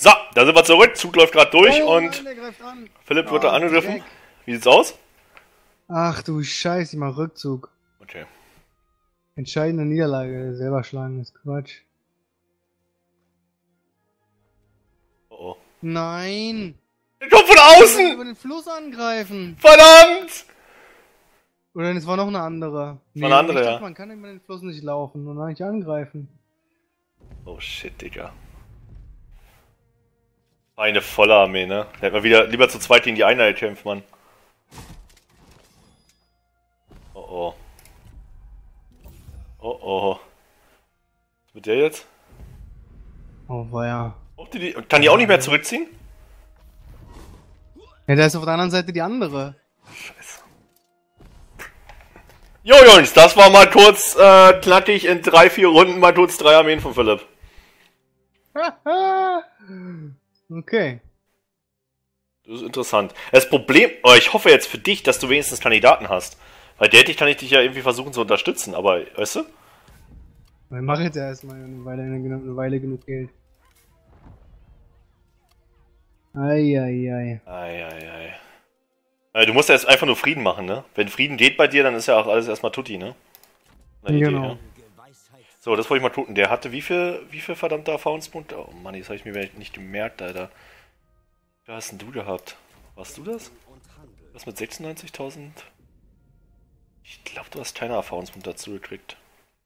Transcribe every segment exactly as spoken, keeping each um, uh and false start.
So, da sind wir zurück. Zug läuft gerade durch Oh, und nein, der greift an. Philipp wird Oh, da angegriffen. Dreck. Wie sieht's aus? Ach du Scheiße, ich mach Rückzug. Okay. Entscheidende Niederlage, selber schlagen ist Quatsch. Oh oh. Nein! Der kommt von Ich will außen! über den Fluss angreifen. Verdammt! Oder es war noch eine andere. war eine andere, ich ja. dachte, man kann über den Fluss nicht laufen und nicht angreifen. Oh shit, Digga. Eine volle Armee, ne? Da hätten wir wieder lieber zu zweit gegen die Einheit kämpfen, Mann. Oh oh. Oh oh. Was mit der jetzt? Oh weia. Oh, die, die, kann die auch nicht mehr zurückziehen? Ja, da ist auf der anderen Seite die andere. Scheiße. Jo Jungs, das war mal kurz äh, knackig in drei, vier Runden mal kurz drei Armeen von Philipp. Okay. Das ist interessant. Das Problem, oh, ich hoffe jetzt für dich, dass du wenigstens Kandidaten hast. Weil der kann ich dich ja irgendwie versuchen zu unterstützen, aber, weißt du? Ich mache jetzt erstmal eine Weile, eine Weile genug Geld. Eieiei. Eieiei. Äh, du musst ja jetzt einfach nur Frieden machen, ne? Wenn Frieden geht bei dir, dann ist ja auch alles erstmal Tutti, ne? Eine Genau. Idee, ja? So, das wollte ich mal gucken. Der hatte wie viel, wie viel verdammte Erfahrungspunkte? Oh Mann, das habe ich mir nicht gemerkt, Alter. Wer hast denn du gehabt? Warst du das? Was mit sechsundneunzigtausend? Ich glaube, du hast keine Erfahrungspunkte dazu gekriegt.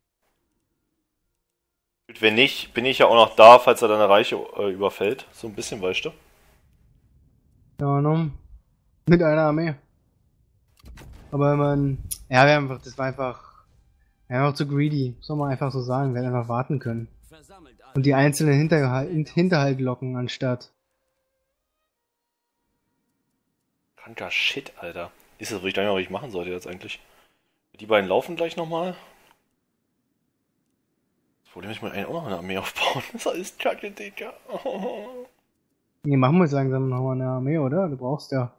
Gut, wenn nicht, bin ich ja auch noch da, falls er deine Reiche äh, überfällt. So ein bisschen, weißt du? Ja, no. Mit einer Armee. Aber man. Ja, wir haben einfach. Das war einfach. Wir waren einfach zu greedy. Soll man einfach so sagen. Wir hätten einfach warten können. Und die einzelnen Hinterhalt, Hinterhalt locken anstatt. Kranker Shit, Alter. Ist das wirklich gar nicht, was ich machen sollte jetzt eigentlich? Die beiden laufen gleich nochmal. Das Problem ist, ich muss eigentlich auch noch eine Armee aufbauen. Das ist alles kacke, Digga. Oh. Nee, machen wir jetzt langsam nochmal eine Armee, oder? Du brauchst ja.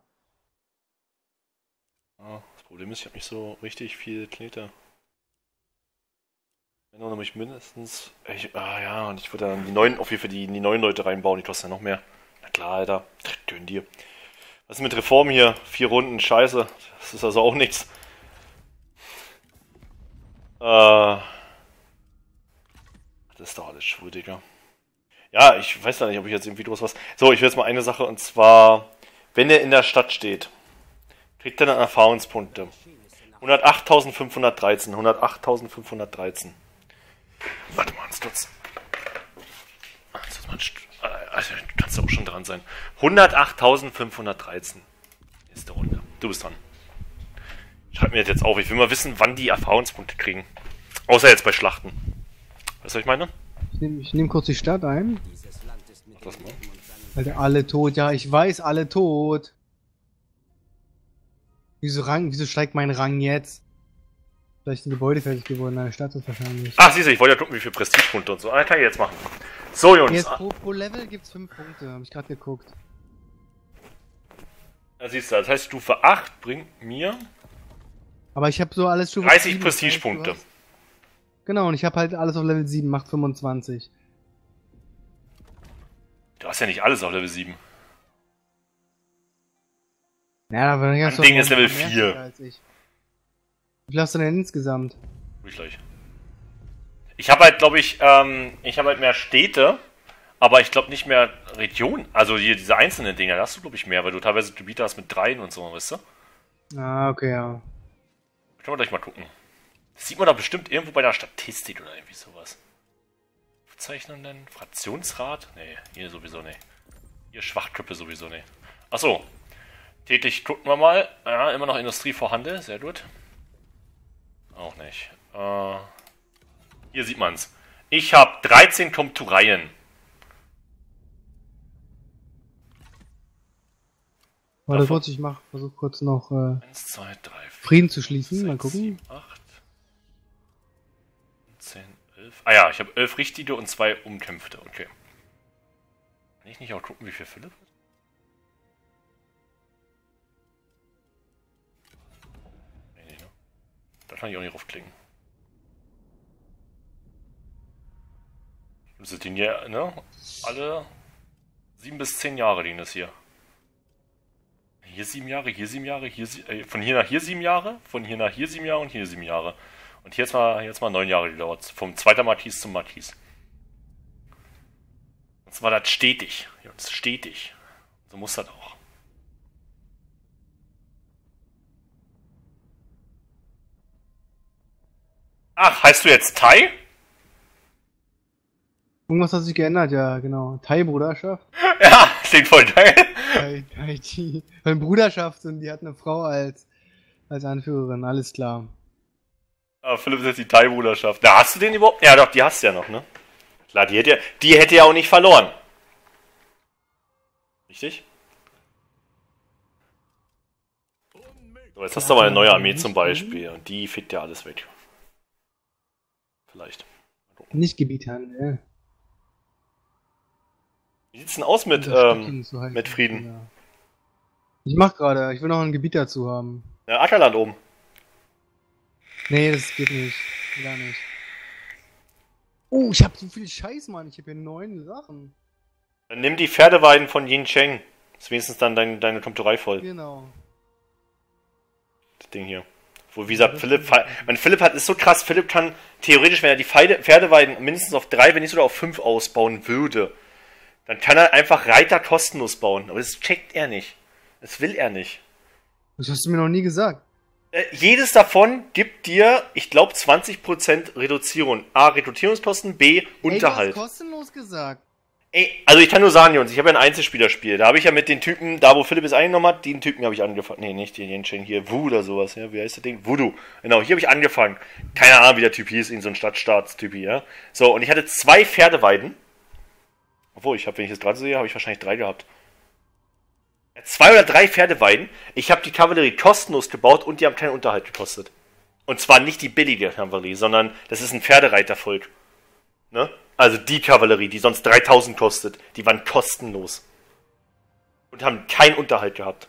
Ah, das Problem ist, ich habe nicht so richtig viel Knete. Wenn auch nämlich mindestens. Ich, ah ja, und ich würde dann die neuen, auf jeden Fall die, die neuen Leute reinbauen, die kosten ja noch mehr. Na klar, Alter. Gönn dir. Was ist mit Reform hier? Vier Runden, scheiße. Das ist also auch nichts. Äh. Das ist doch alles schwul, Digga. Ja, ich weiß ja nicht, ob ich jetzt irgendwie groß was. So, ich will jetzt mal eine Sache und zwar, wenn er in der Stadt steht, kriegt er dann Erfahrungspunkte. hundertachttausendfünfhundertdreizehn, hundertachttausendfünfhundertdreizehn. Warte mal, ganz kurz. Also, kannst du auch schon dran sein. hundertachttausendfünfhundertdreizehn. Nächste Runde. Du bist dran. Schreib mir das jetzt auf. Ich will mal wissen, wann die Erfahrungspunkte kriegen. Außer jetzt bei Schlachten. Weißt du, was ich meine? Ich nehme nehm kurz die Stadt ein. Mach das mal. Alter, alle tot. Ja, ich weiß, alle tot. Wieso Rang, wieso steigt mein Rang jetzt? Vielleicht ein Gebäude fertig geworden, eine Stadt ist wahrscheinlich. Ach, siehst du, ich wollte ja gucken, wie viel Prestigepunkte und so. Ah, kann ich jetzt machen. So, Jungs. Jetzt pro, pro Level gibt's fünf Punkte, habe ich gerade geguckt. Da siehst du, das heißt, Stufe acht bringt mir Aber ich habe so alles Stufe dreißig sieben, Prestigepunkte. das heißt, genau, und ich habe halt alles auf Level sieben, macht fünfundzwanzig. Du hast ja nicht alles auf Level sieben. Ja, aber dann Mein hast du Ding auch ist Level mehr vier. Stärke als ich. Wie viel hast du denn insgesamt? Ich gleich. Ich habe halt, glaube ich, ähm, ich habe halt mehr Städte, aber ich glaube nicht mehr Regionen. Also hier diese einzelnen Dinger, da hast du, glaube ich, mehr, weil du teilweise Gebiete hast mit dreien und so, weißt du? Ah, okay, ja. Können wir gleich mal gucken. Das sieht man doch bestimmt irgendwo bei der Statistik oder irgendwie sowas. Aufzeichnenden? Fraktionsrat? Nee, hier sowieso nicht. Hier Schwachköpfe sowieso nicht. Achso. Tätig gucken wir mal. Ja, immer noch Industrie vorhanden, sehr gut. Auch nicht. Äh, hier sieht man's. Ich habe dreizehn Komtureien. Warte kurz, ich mach, versuch kurz noch äh, eins, zwei, drei, vier, Frieden zu schließen, sechs, mal gucken. sieben, acht, zehn, elf. Ah ja, ich habe elf richtige und zwei umkämpfte. Okay. Kann ich nicht auch gucken, wie viel Philipp hat? Nee, nee, ne? Da kann ich auch nicht draufklicken. Das sind die hier, ne? Alle Sieben bis zehn Jahre liegen das hier. Hier sieben Jahre, hier sieben Jahre, hier sie äh, von hier nach hier sieben Jahre, von hier nach hier sieben Jahre und hier sieben Jahre. Und hier jetzt mal, jetzt mal neun Jahre gedauert. Vom zweiten Marquis zum Marquis. Und zwar das stetig. Jungs, stetig. So muss das auch. Ach, heißt du jetzt Thai? Irgendwas hat sich geändert, ja, genau. Thai-Bruderschaft. Ja, klingt voll geil. Thai, Thai, die, eine Bruderschaft und die hat eine Frau als, als Anführerin, alles klar. Ah, Philipp ist jetzt die Thai-Bruderschaft. Da hast du den überhaupt? Ja, doch, die hast du ja noch, ne? Klar, die hätte ja, die hätte ja auch nicht verloren. Richtig? So, jetzt hast du aber eine neue Armee zum Beispiel und die fickt ja alles weg. Vielleicht. Nicht Gebiethandel. Wie sieht's denn aus mit, ähm, so mit Frieden? Ja. Ich mach gerade, ich will noch ein Gebiet dazu haben. Ja, Ackerland oben. Nee, das geht nicht. Gar nicht. Oh, ich hab so viel Scheiß, Mann. Ich hab hier neun Sachen. Dann nimm die Pferdeweiden von Yin Cheng. Ist wenigstens dann dein, deine Komturei voll. Genau. Das Ding hier. Wo, wie gesagt, Philipp, mein Philipp hat, ist so krass, Philipp kann theoretisch, wenn er die Pferde, Pferdeweiden mindestens auf drei, wenn nicht sogar auf fünf ausbauen würde, dann kann er einfach Reiter kostenlos bauen. Aber das checkt er nicht. Das will er nicht. Das hast du mir noch nie gesagt. Äh, jedes davon gibt dir, ich glaube, zwanzig Prozent Reduzierung. A, Rekrutierungskosten, B, Unterhalt. Ey, du hast kostenlos gesagt. Ey, also ich kann nur sagen, Jungs, ich habe ja ein Einzelspielerspiel. Da habe ich ja mit den Typen, da wo Philipp es eingenommen hat, den Typen habe ich angefangen. Nee, nicht den Yenchen hier, Wu oder sowas, ja. Wie heißt das Ding? Voodoo. Genau, hier habe ich angefangen. Keine Ahnung, wie der Typ hieß, in so ein Stadtstaatstyp, ja. So, und ich hatte zwei Pferdeweiden. Obwohl, ich habe, wenn ich das gerade sehe, habe ich wahrscheinlich drei gehabt. Zwei oder drei Pferdeweiden. Ich habe die Kavallerie kostenlos gebaut und die haben keinen Unterhalt gekostet. Und zwar nicht die billige Kavallerie, sondern das ist ein Pferdereitervolk. Ne? Also die Kavallerie, die sonst dreitausend kostet, die waren kostenlos. Und haben keinen Unterhalt gehabt.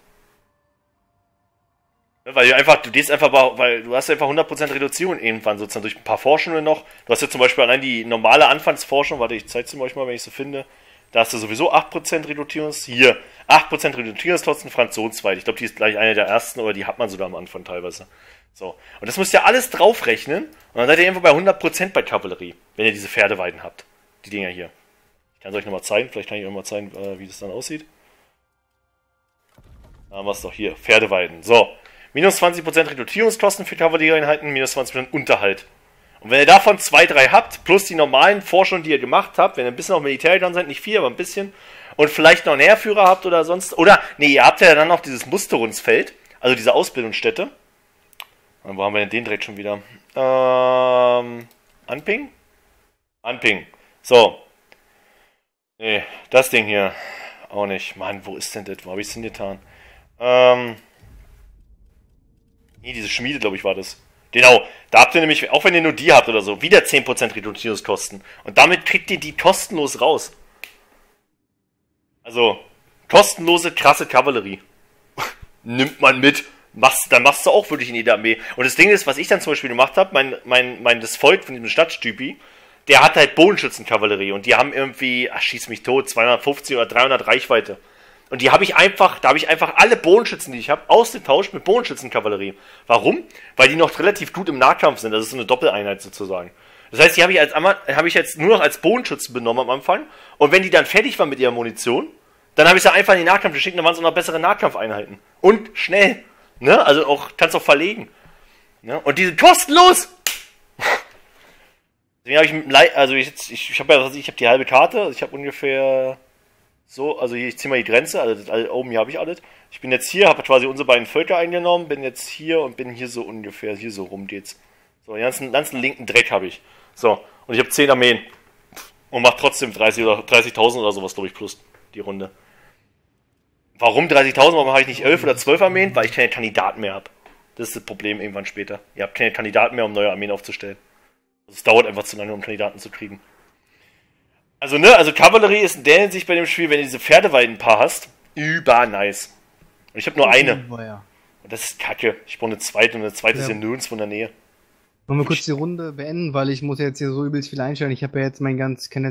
Ne? Weil du einfach, du gehst einfach, weil du hast einfach hundert Prozent Reduzierung irgendwann sozusagen durch ein paar Forschungen noch. Du hast ja zum Beispiel allein die normale Anfangsforschung, warte, ich zeige es euch mal, wenn ich sie finde. Da hast du sowieso acht Prozent Reduzierungs... Hier, acht Prozent Reduzierungskosten, Franzosweit. Ich glaube, die ist gleich eine der ersten, oder die hat man sogar am Anfang teilweise. So. Und das müsst ihr alles draufrechnen. Und dann seid ihr irgendwo bei hundert Prozent bei Kavallerie, wenn ihr diese Pferdeweiden habt. Die Dinger hier. Ich kann es euch nochmal zeigen. Vielleicht kann ich euch mal zeigen, wie das dann aussieht. Da haben wir es doch hier. Pferdeweiden. So. Minus zwanzig Prozent Rekrutierungskosten für Kavallerieeinheiten, minus zwanzig Prozent Unterhalt. Und wenn ihr davon zwei, drei habt, plus die normalen Forschungen, die ihr gemacht habt, wenn ihr ein bisschen auf Militär gegangen seid, nicht viel, aber ein bisschen, und vielleicht noch einen Heerführer habt oder sonst, oder, nee, ihr habt ja dann noch dieses Musterungsfeld, also diese Ausbildungsstätte. Und wo haben wir denn den direkt schon wieder? Ähm, Anping? Anping. So. Nee, das Ding hier. Auch nicht. Mann, wo ist denn das? Wo habe ich es denn getan? Ähm, nee, diese Schmiede, glaube ich, war das. Genau, da habt ihr nämlich, auch wenn ihr nur die habt oder so, wieder zehn Prozent Reduzierungskosten. Und damit kriegt ihr die kostenlos raus. Also, kostenlose, krasse Kavallerie. Nimmt man mit. Machst, dann machst du auch wirklich in jeder Armee. Und das Ding ist, was ich dann zum Beispiel gemacht habe, mein, mein, mein, das Volk von diesem Stadtstypi, der hat halt Bogenschützenkavallerie. Und die haben irgendwie, ach, schieß mich tot, zweihundertfünfzig oder dreihundert Reichweite. Und die habe ich einfach, da habe ich einfach alle Bogenschützen, die ich habe, ausgetauscht mit Bogenschützenkavallerie. Warum? Weil die noch relativ gut im Nahkampf sind. Das ist so eine Doppeleinheit sozusagen. Das heißt, die habe ich, als, habe ich jetzt nur noch als Bogenschützen benommen am Anfang. Und wenn die dann fertig waren mit ihrer Munition, dann habe ich sie einfach in den Nahkampf geschickt und dann waren es auch noch bessere Nahkampfeinheiten. Und schnell. Ne? Also auch, kannst auch verlegen. Ne? Und die sind kostenlos! Deswegen habe ich, also ich, ich, ich habe ja, ich habe die halbe Karte, also ich habe ungefähr so, also hier, ich ziehe mal die Grenze, also das, oben hier habe ich alles. Ich bin jetzt hier, habe quasi unsere beiden Völker eingenommen, bin jetzt hier und bin hier so ungefähr, hier so rum geht's. So, den ganzen, ganzen linken Dreck habe ich. So, und ich habe zehn Armeen. Und mache trotzdem dreißig oder dreißigtausend oder sowas, glaube ich, plus die Runde. Warum dreißigtausend? Warum habe ich nicht elf oder zwölf Armeen? Weil ich keine Kandidaten mehr habe. Das ist das Problem irgendwann später. Ihr habt keine Kandidaten mehr, um neue Armeen aufzustellen. Also es dauert einfach zu lange, um Kandidaten zu kriegen. Also, ne, also Kavallerie ist in der Hinsicht bei dem Spiel, wenn du diese Pferdeweiden-Paar hast, über nice. Und ich habe nur eine. Und das ist kacke. Ich brauche eine zweite und eine zweite ja. Ist ja nirgendwo in der Nähe. Wollen wir kurz die Runde beenden, weil ich muss jetzt hier so übelst viel einstellen. Ich habe ja jetzt mein ganz, ich kann jetzt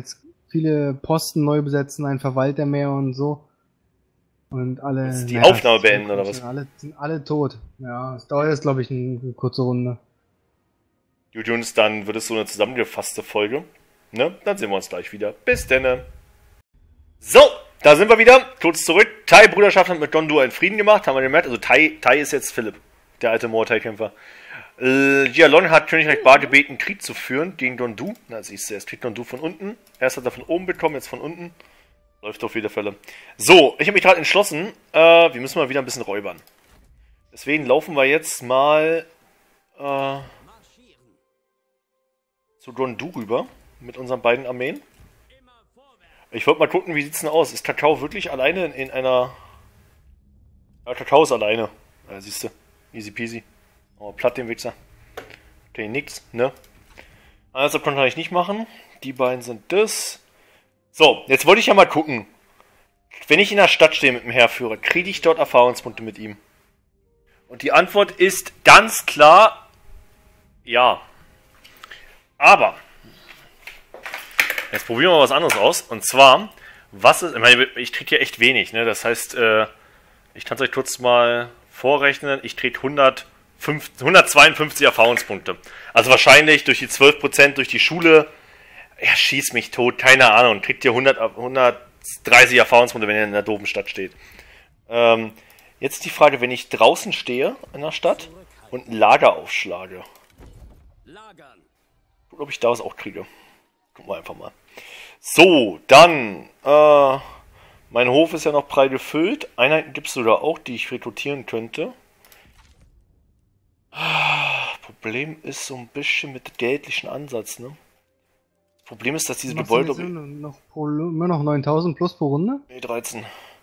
viele Posten neu besetzen, ein Verwalter mehr und so. Und alle... Jetzt die ja, Aufnahme beenden, oder was? Alle, sind alle tot. Ja, es dauert jetzt, glaube ich, eine, eine kurze Runde. Gut, Jungs, dann wird es so eine zusammengefasste Folge. Ne? Dann sehen wir uns gleich wieder. Bis denn. So, da sind wir wieder. Kurz zurück. Tai-Bruderschaft hat mit Don Du einen Frieden gemacht, haben wir gemerkt. Also Tai, Tai ist jetzt Philipp, der alte Muay-Thai-Kämpfer. Äh, Jialon hat Königreich Bar gebeten, Krieg zu führen gegen Don Du. Na, siehst du, erst kriegt Don Du von unten. Erst hat er von oben bekommen, jetzt von unten. Läuft auf viele Fälle. So, ich habe mich gerade entschlossen, äh, wir müssen mal wieder ein bisschen räubern. Deswegen laufen wir jetzt mal äh, zu Don Du rüber mit unseren beiden Armeen. Ich wollte mal gucken, wie sieht's denn aus? Ist Kakao wirklich alleine in einer... Ja, Kakao ist alleine. Ja, siehst du. Easy peasy. Oh, platt den Wichser. Okay, nix, ne? Also konnte ich nicht machen. Die beiden sind das. So, jetzt wollte ich ja mal gucken. Wenn ich in der Stadt stehe mit dem Heerführer, kriege ich dort Erfahrungspunkte mit ihm? Und die Antwort ist ganz klar ja. Aber jetzt probieren wir was anderes aus. Und zwar, was ist... Ich meine, ich trete hier echt wenig, ne? Das heißt, äh, ich kann es euch kurz mal vorrechnen. Ich trete hundertzweiundfünfzig Erfahrungspunkte. Also wahrscheinlich durch die zwölf Prozent durch die Schule... Ja, schieß mich tot, keine Ahnung. Kriegt ihr hundert, hundertdreißig Erfahrungspunkte, wenn ihr in einer doofen Stadt steht. Ähm, jetzt die Frage, wenn ich draußen stehe in der Stadt und ein Lager aufschlage. Guck, ob ich da was auch kriege. Gucken wir einfach mal. So, dann, äh, mein Hof ist ja noch prall gefüllt. Einheiten gibt es sogar auch, die ich rekrutieren könnte. Problem ist so ein bisschen mit dem geldlichen Ansatz, ne? Problem ist, dass diese Gebäude... Noch pro, immer noch neuntausend plus pro Runde? Nee, dreizehn.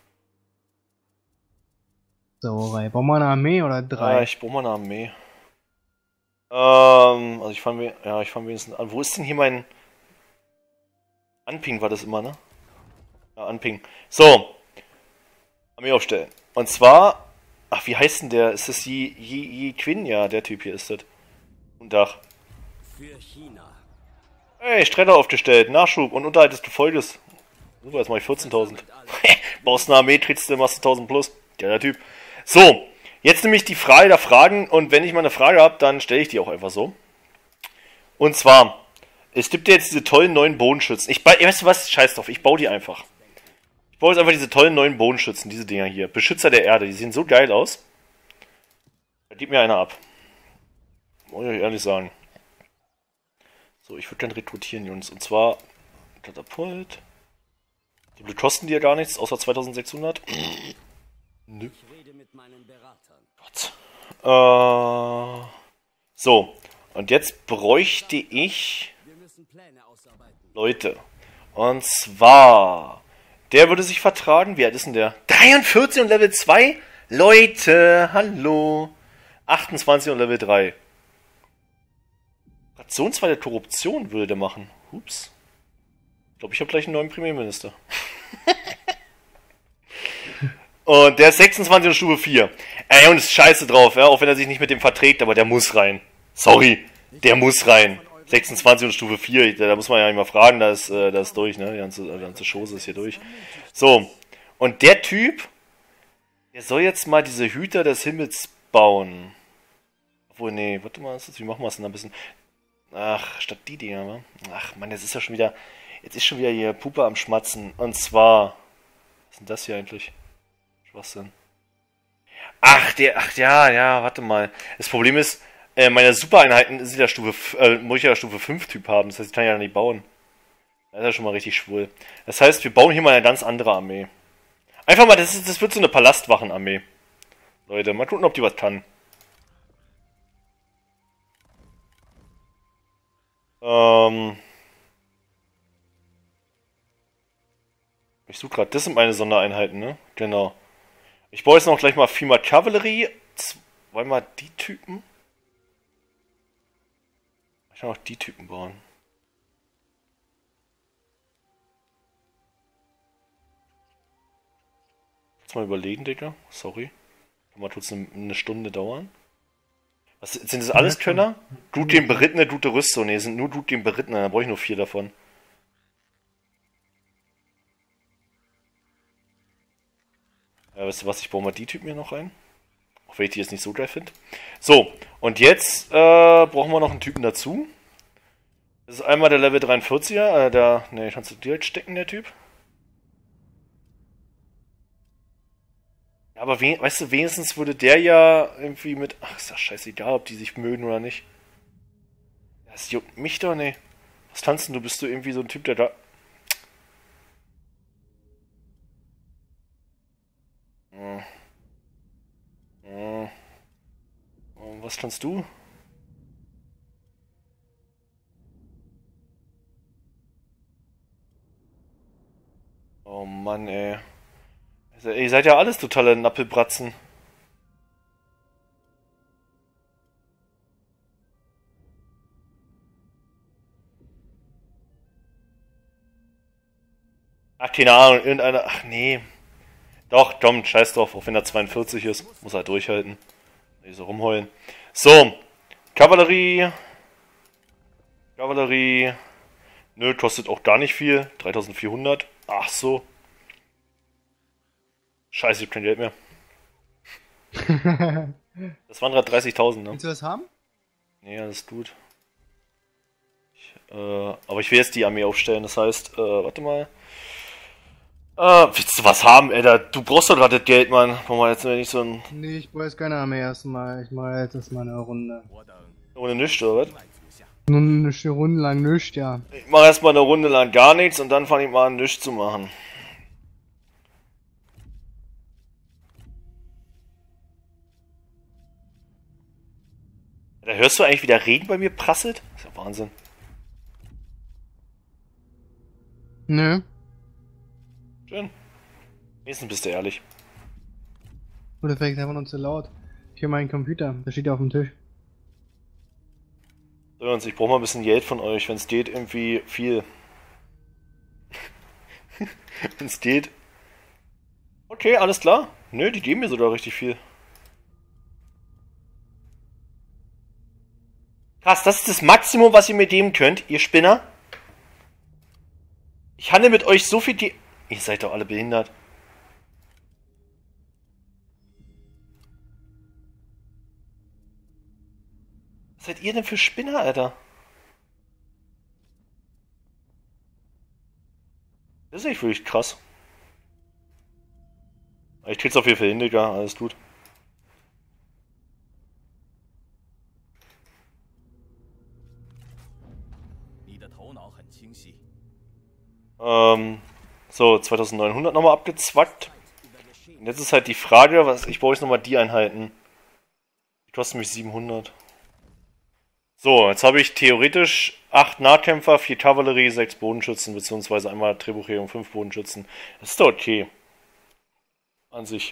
Sauerei. Bauen wir eine Armee oder drei? Ja, ich baue mal eine Armee. Ähm, also ich fange ja, ich fange wenigstens an. Wo ist denn hier mein... Anping war das immer, ne? Ja, Anping. So. Armee aufstellen. Und zwar... Ach, wie heißt denn der? Ist das Yi, Yi, Yi Quinn? Ja, der Typ hier ist das. Guten Tag. Für China. Hey, Streller aufgestellt, Nachschub und Unterhalt des Gefolges. Super, jetzt mach ich vierzehntausend. Baust eine Armee, trittst du, machst du tausend plus. Geiler Typ. So, jetzt nämlich die Frage der Fragen. Und wenn ich mal eine Frage habe, dann stelle ich die auch einfach so. Und zwar, es gibt ja jetzt diese tollen neuen Bodenschützen. Ich baue, weißt du was? Scheiß drauf, ich baue die einfach. Ich baue jetzt einfach diese tollen neuen Bodenschützen, diese Dinger hier. Beschützer der Erde, die sehen so geil aus. Da gibt mir einer ab. Muss ich euch ehrlich sagen. So, ich würde dann rekrutieren, Jungs. Und zwar Katapult. Die kosten die ja gar nichts, außer zweitausendsechshundert. Nö. Gott. Äh, so, und jetzt bräuchte ich Leute. Und zwar, der würde sich vertragen. Wie alt ist denn der? dreiundvierzig und Level zwei? Leute, hallo. achtundzwanzig und Level drei. Rationsweite Korruption würde der machen. Ups. Ich glaube, ich habe gleich einen neuen Premierminister. Und der ist sechsundzwanzig und Stufe vier. Ey, und ist scheiße drauf, ja, auch wenn er sich nicht mit dem verträgt, aber der muss rein. Sorry, der muss rein. sechsundzwanzig und Stufe vier, da muss man ja nicht mal fragen, da ist, äh, da ist durch, ne? Die ganze, die ganze Chose ist hier durch. So, und der Typ, der soll jetzt mal diese Hüter des Himmels bauen. Obwohl, nee, warte mal, wie machen wir es denn ein bisschen? Ach, statt die Dinger, wa? Ach, Mann, jetzt ist ja schon wieder, jetzt ist schon wieder hier Puppe am Schmatzen. Und zwar, was ist denn das hier eigentlich? Schwachsinn. Ach, der, ach ja, ja, warte mal. Das Problem ist, äh, meine Supereinheiten sind ja Stufe, äh, muss ich ja Stufe fünf Typ haben. Das heißt, ich kann ja nicht bauen. Das ist ja schon mal richtig schwul. Das heißt, wir bauen hier mal eine ganz andere Armee. Einfach mal, das, ist, das wird so eine Palastwachenarmee. Leute, mal gucken, ob die was kann. Ähm... Ich suche gerade, das sind meine Sondereinheiten, ne? Genau. Ich baue jetzt noch gleich mal Female Kavallerie. Wollen wir die Typen? Ich kann auch die Typen bauen. Jetzt mal überlegen, Digga. Sorry. Kann mal kurz eine, eine Stunde dauern. Was sind das alles Könner? Dude den Berittene, Dude Rüstung. Ne, sind nur Dude den Berittene, da brauche ich nur vier davon. Ja, weißt du was, ich baue mal die Typen hier noch rein. Auch wenn ich die jetzt nicht so geil finde. So, und jetzt äh, brauchen wir noch einen Typen dazu. Das ist einmal der Level dreiundvierziger, äh, der, ne, kannst du direkt stecken, der Typ. Ja, aber we weißt du, wenigstens würde der ja irgendwie mit, ach, ist doch scheißegal, ob die sich mögen oder nicht. Das juckt mich doch, ne. Was tanzen du? Bist du irgendwie so ein Typ, der da... Hm. Hm. Und was kannst du? Oh Mann, ey. Ihr seid ja alles totale Nappelbratzen. Ach, keine Ahnung, irgendeiner... Ach, nee. Doch, komm, scheiß drauf, auch wenn er zweiundvierzig ist. Muss er halt durchhalten. Nicht so rumheulen. So. Kavallerie. Kavallerie. Nö, kostet auch gar nicht viel. dreitausendvierhundert. Ach so. Scheiße, ich hab kein Geld mehr. Das waren gerade dreißigtausend, ne? Willst du was haben? Nee, alles gut. Ich, äh, aber ich will jetzt die Armee aufstellen, das heißt, äh, warte mal. Äh, willst du was haben, Alter? Du brauchst doch gerade das Geld, Mann. Warum mal jetzt nicht so ein... Nee, ich brauche jetzt keine Armee erstmal. Ich mache jetzt erstmal eine Runde. Ohne nichts, oder was? Nur eine Runde lang nichts, ja. Ich mache erstmal eine Runde lang gar nichts und dann fange ich mal an, nichts zu machen. Da hörst du eigentlich, wie der Regen bei mir prasselt? Das ist ja Wahnsinn. Nö. Schön. Wenigstens bist du ehrlich. Oder vielleicht einfach nur zu laut. Ich höre meinen Computer, der steht ja auf dem Tisch. So, und ich brauche mal ein bisschen Geld von euch, wenn es geht, irgendwie viel. Wenn es geht. Okay, alles klar. Nö, die geben mir sogar richtig viel. Krass, das ist das Maximum, was ihr mir geben könnt, ihr Spinner. Ich handle mit euch so viel die... Ihr seid doch alle behindert. Was seid ihr denn für Spinner, Alter? Das ist echt wirklich krass. Ich krieg's auf jeden Fall hin, Digga. Alles gut. Ähm, so, zweitausendneunhundert nochmal abgezwackt. Und jetzt ist halt die Frage, was ich brauche jetzt nochmal die Einheiten. Die kosten mich siebenhundert. So, jetzt habe ich theoretisch acht Nahkämpfer, vier Kavallerie, sechs Bodenschützen, beziehungsweise einmal Trebuchet und fünf Bodenschützen. Das ist doch okay. An sich.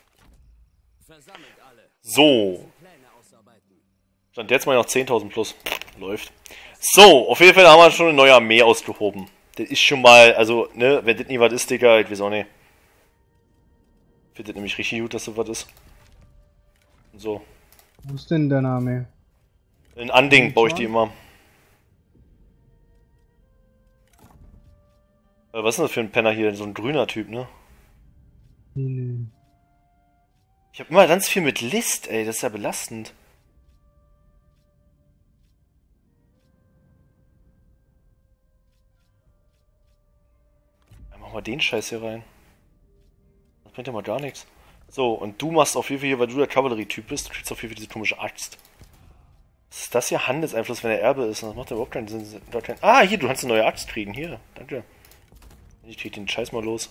So. Stand jetzt mal noch zehntausend plus. Läuft. So, auf jeden Fall haben wir schon eine neue Armee ausgehoben. Das ist schon mal, also, ne, wenn das nie was ist, Digga, ich weiß auch nicht. Ich finde das nämlich richtig gut, dass das was ist. Und so. Wo ist denn deine Armee? In Anding baue ich die immer. Äh, was ist denn das für ein Penner hier? So ein grüner Typ, ne? Nee. Ich habe immer ganz viel mit List, ey, das ist ja belastend. Ja, mach mal den Scheiß hier rein. Das bringt ja mal gar nichts. So, und du machst auf jeden Fall hier, weil du der Kavallerie-Typ bist, du kriegst auf jeden Fall diese komische Axt. Was ist das hier? Handelseinfluss, wenn er Erbe ist? Das macht ja überhaupt keinen Sinn. Ah, hier, du kannst eine neue Axt kriegen. Hier, danke. Ich krieg den Scheiß mal los.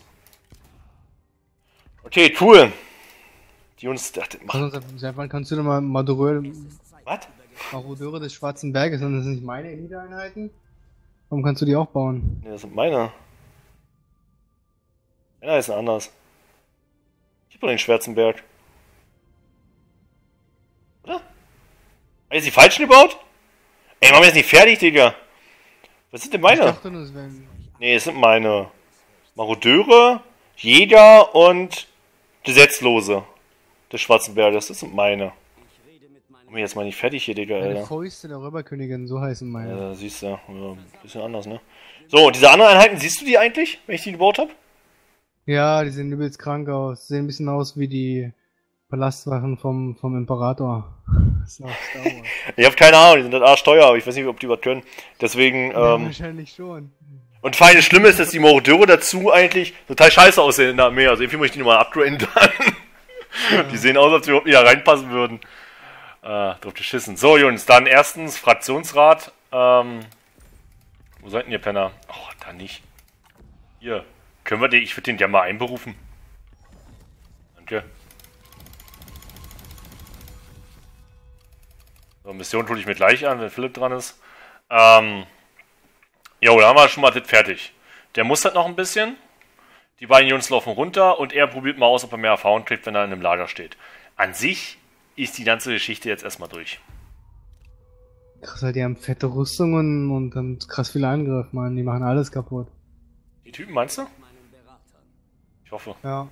Okay, cool. Die uns dachte, mach. Seit wann kannst du denn mal Marodeur... Was? Marodeure des Schwarzen Berges, sind das nicht meine Elite-Einheiten? Warum kannst du die auch bauen? Ne, das sind meine. Meiner ist anders. Ich hab doch den Schwarzen Berg. Oder? Habe ich die falschen gebaut? Ey, machen wir jetzt nicht fertig, Digga. Was sind denn meine? Ich dachte nur, es wären... Nee, es sind meine. Marodeure, Jäger und Gesetzlose des Schwarzen Berges. Das sind meine. Komm jetzt mal nicht fertig hier, Digga, Meine Alter. Fäuste der Röberkönigin, so heißen meine. Ja, siehst du. Ja, ein bisschen anders, ne? So, diese anderen Einheiten, siehst du die eigentlich, wenn ich die gebaut habe? Ja, die sehen übelst krank aus. Sehen ein bisschen aus wie die Palastwachen vom, vom Imperator. Das ist auch Star Wars. Ich habe keine Ahnung, die sind halt arschteuer, aber ich weiß nicht, ob die was können. Deswegen, Ja, ähm... wahrscheinlich schon. Und vor allem das Schlimme ist, dass die Marodeure dazu eigentlich total scheiße aussehen in der Armee. Also irgendwie muss ich die nochmal upgraden dann. Ja. Die sehen aus, als sie überhaupt nicht da reinpassen würden. Äh, drauf geschissen. So, Jungs, dann erstens Fraktionsrat. Ähm... Wo seid denn ihr, Penner? Oh, da nicht. Hier. Können wir den, ich würde den ja mal einberufen. Danke. So, Mission tue ich mir gleich an, wenn Philipp dran ist. Ähm. Jo, da haben wir schon mal das fertig. Der muss halt noch ein bisschen. Die beiden Jungs laufen runter und er probiert mal aus, ob er mehr Erfahrung kriegt, wenn er in einem Lager steht. An sich ist die ganze Geschichte jetzt erstmal durch. Krass, halt, die haben fette Rüstungen und haben krass viel Angriff, Mann. Die machen alles kaputt. Die Typen, meinst du? Meinen Beratern. Ich hoffe. Ja.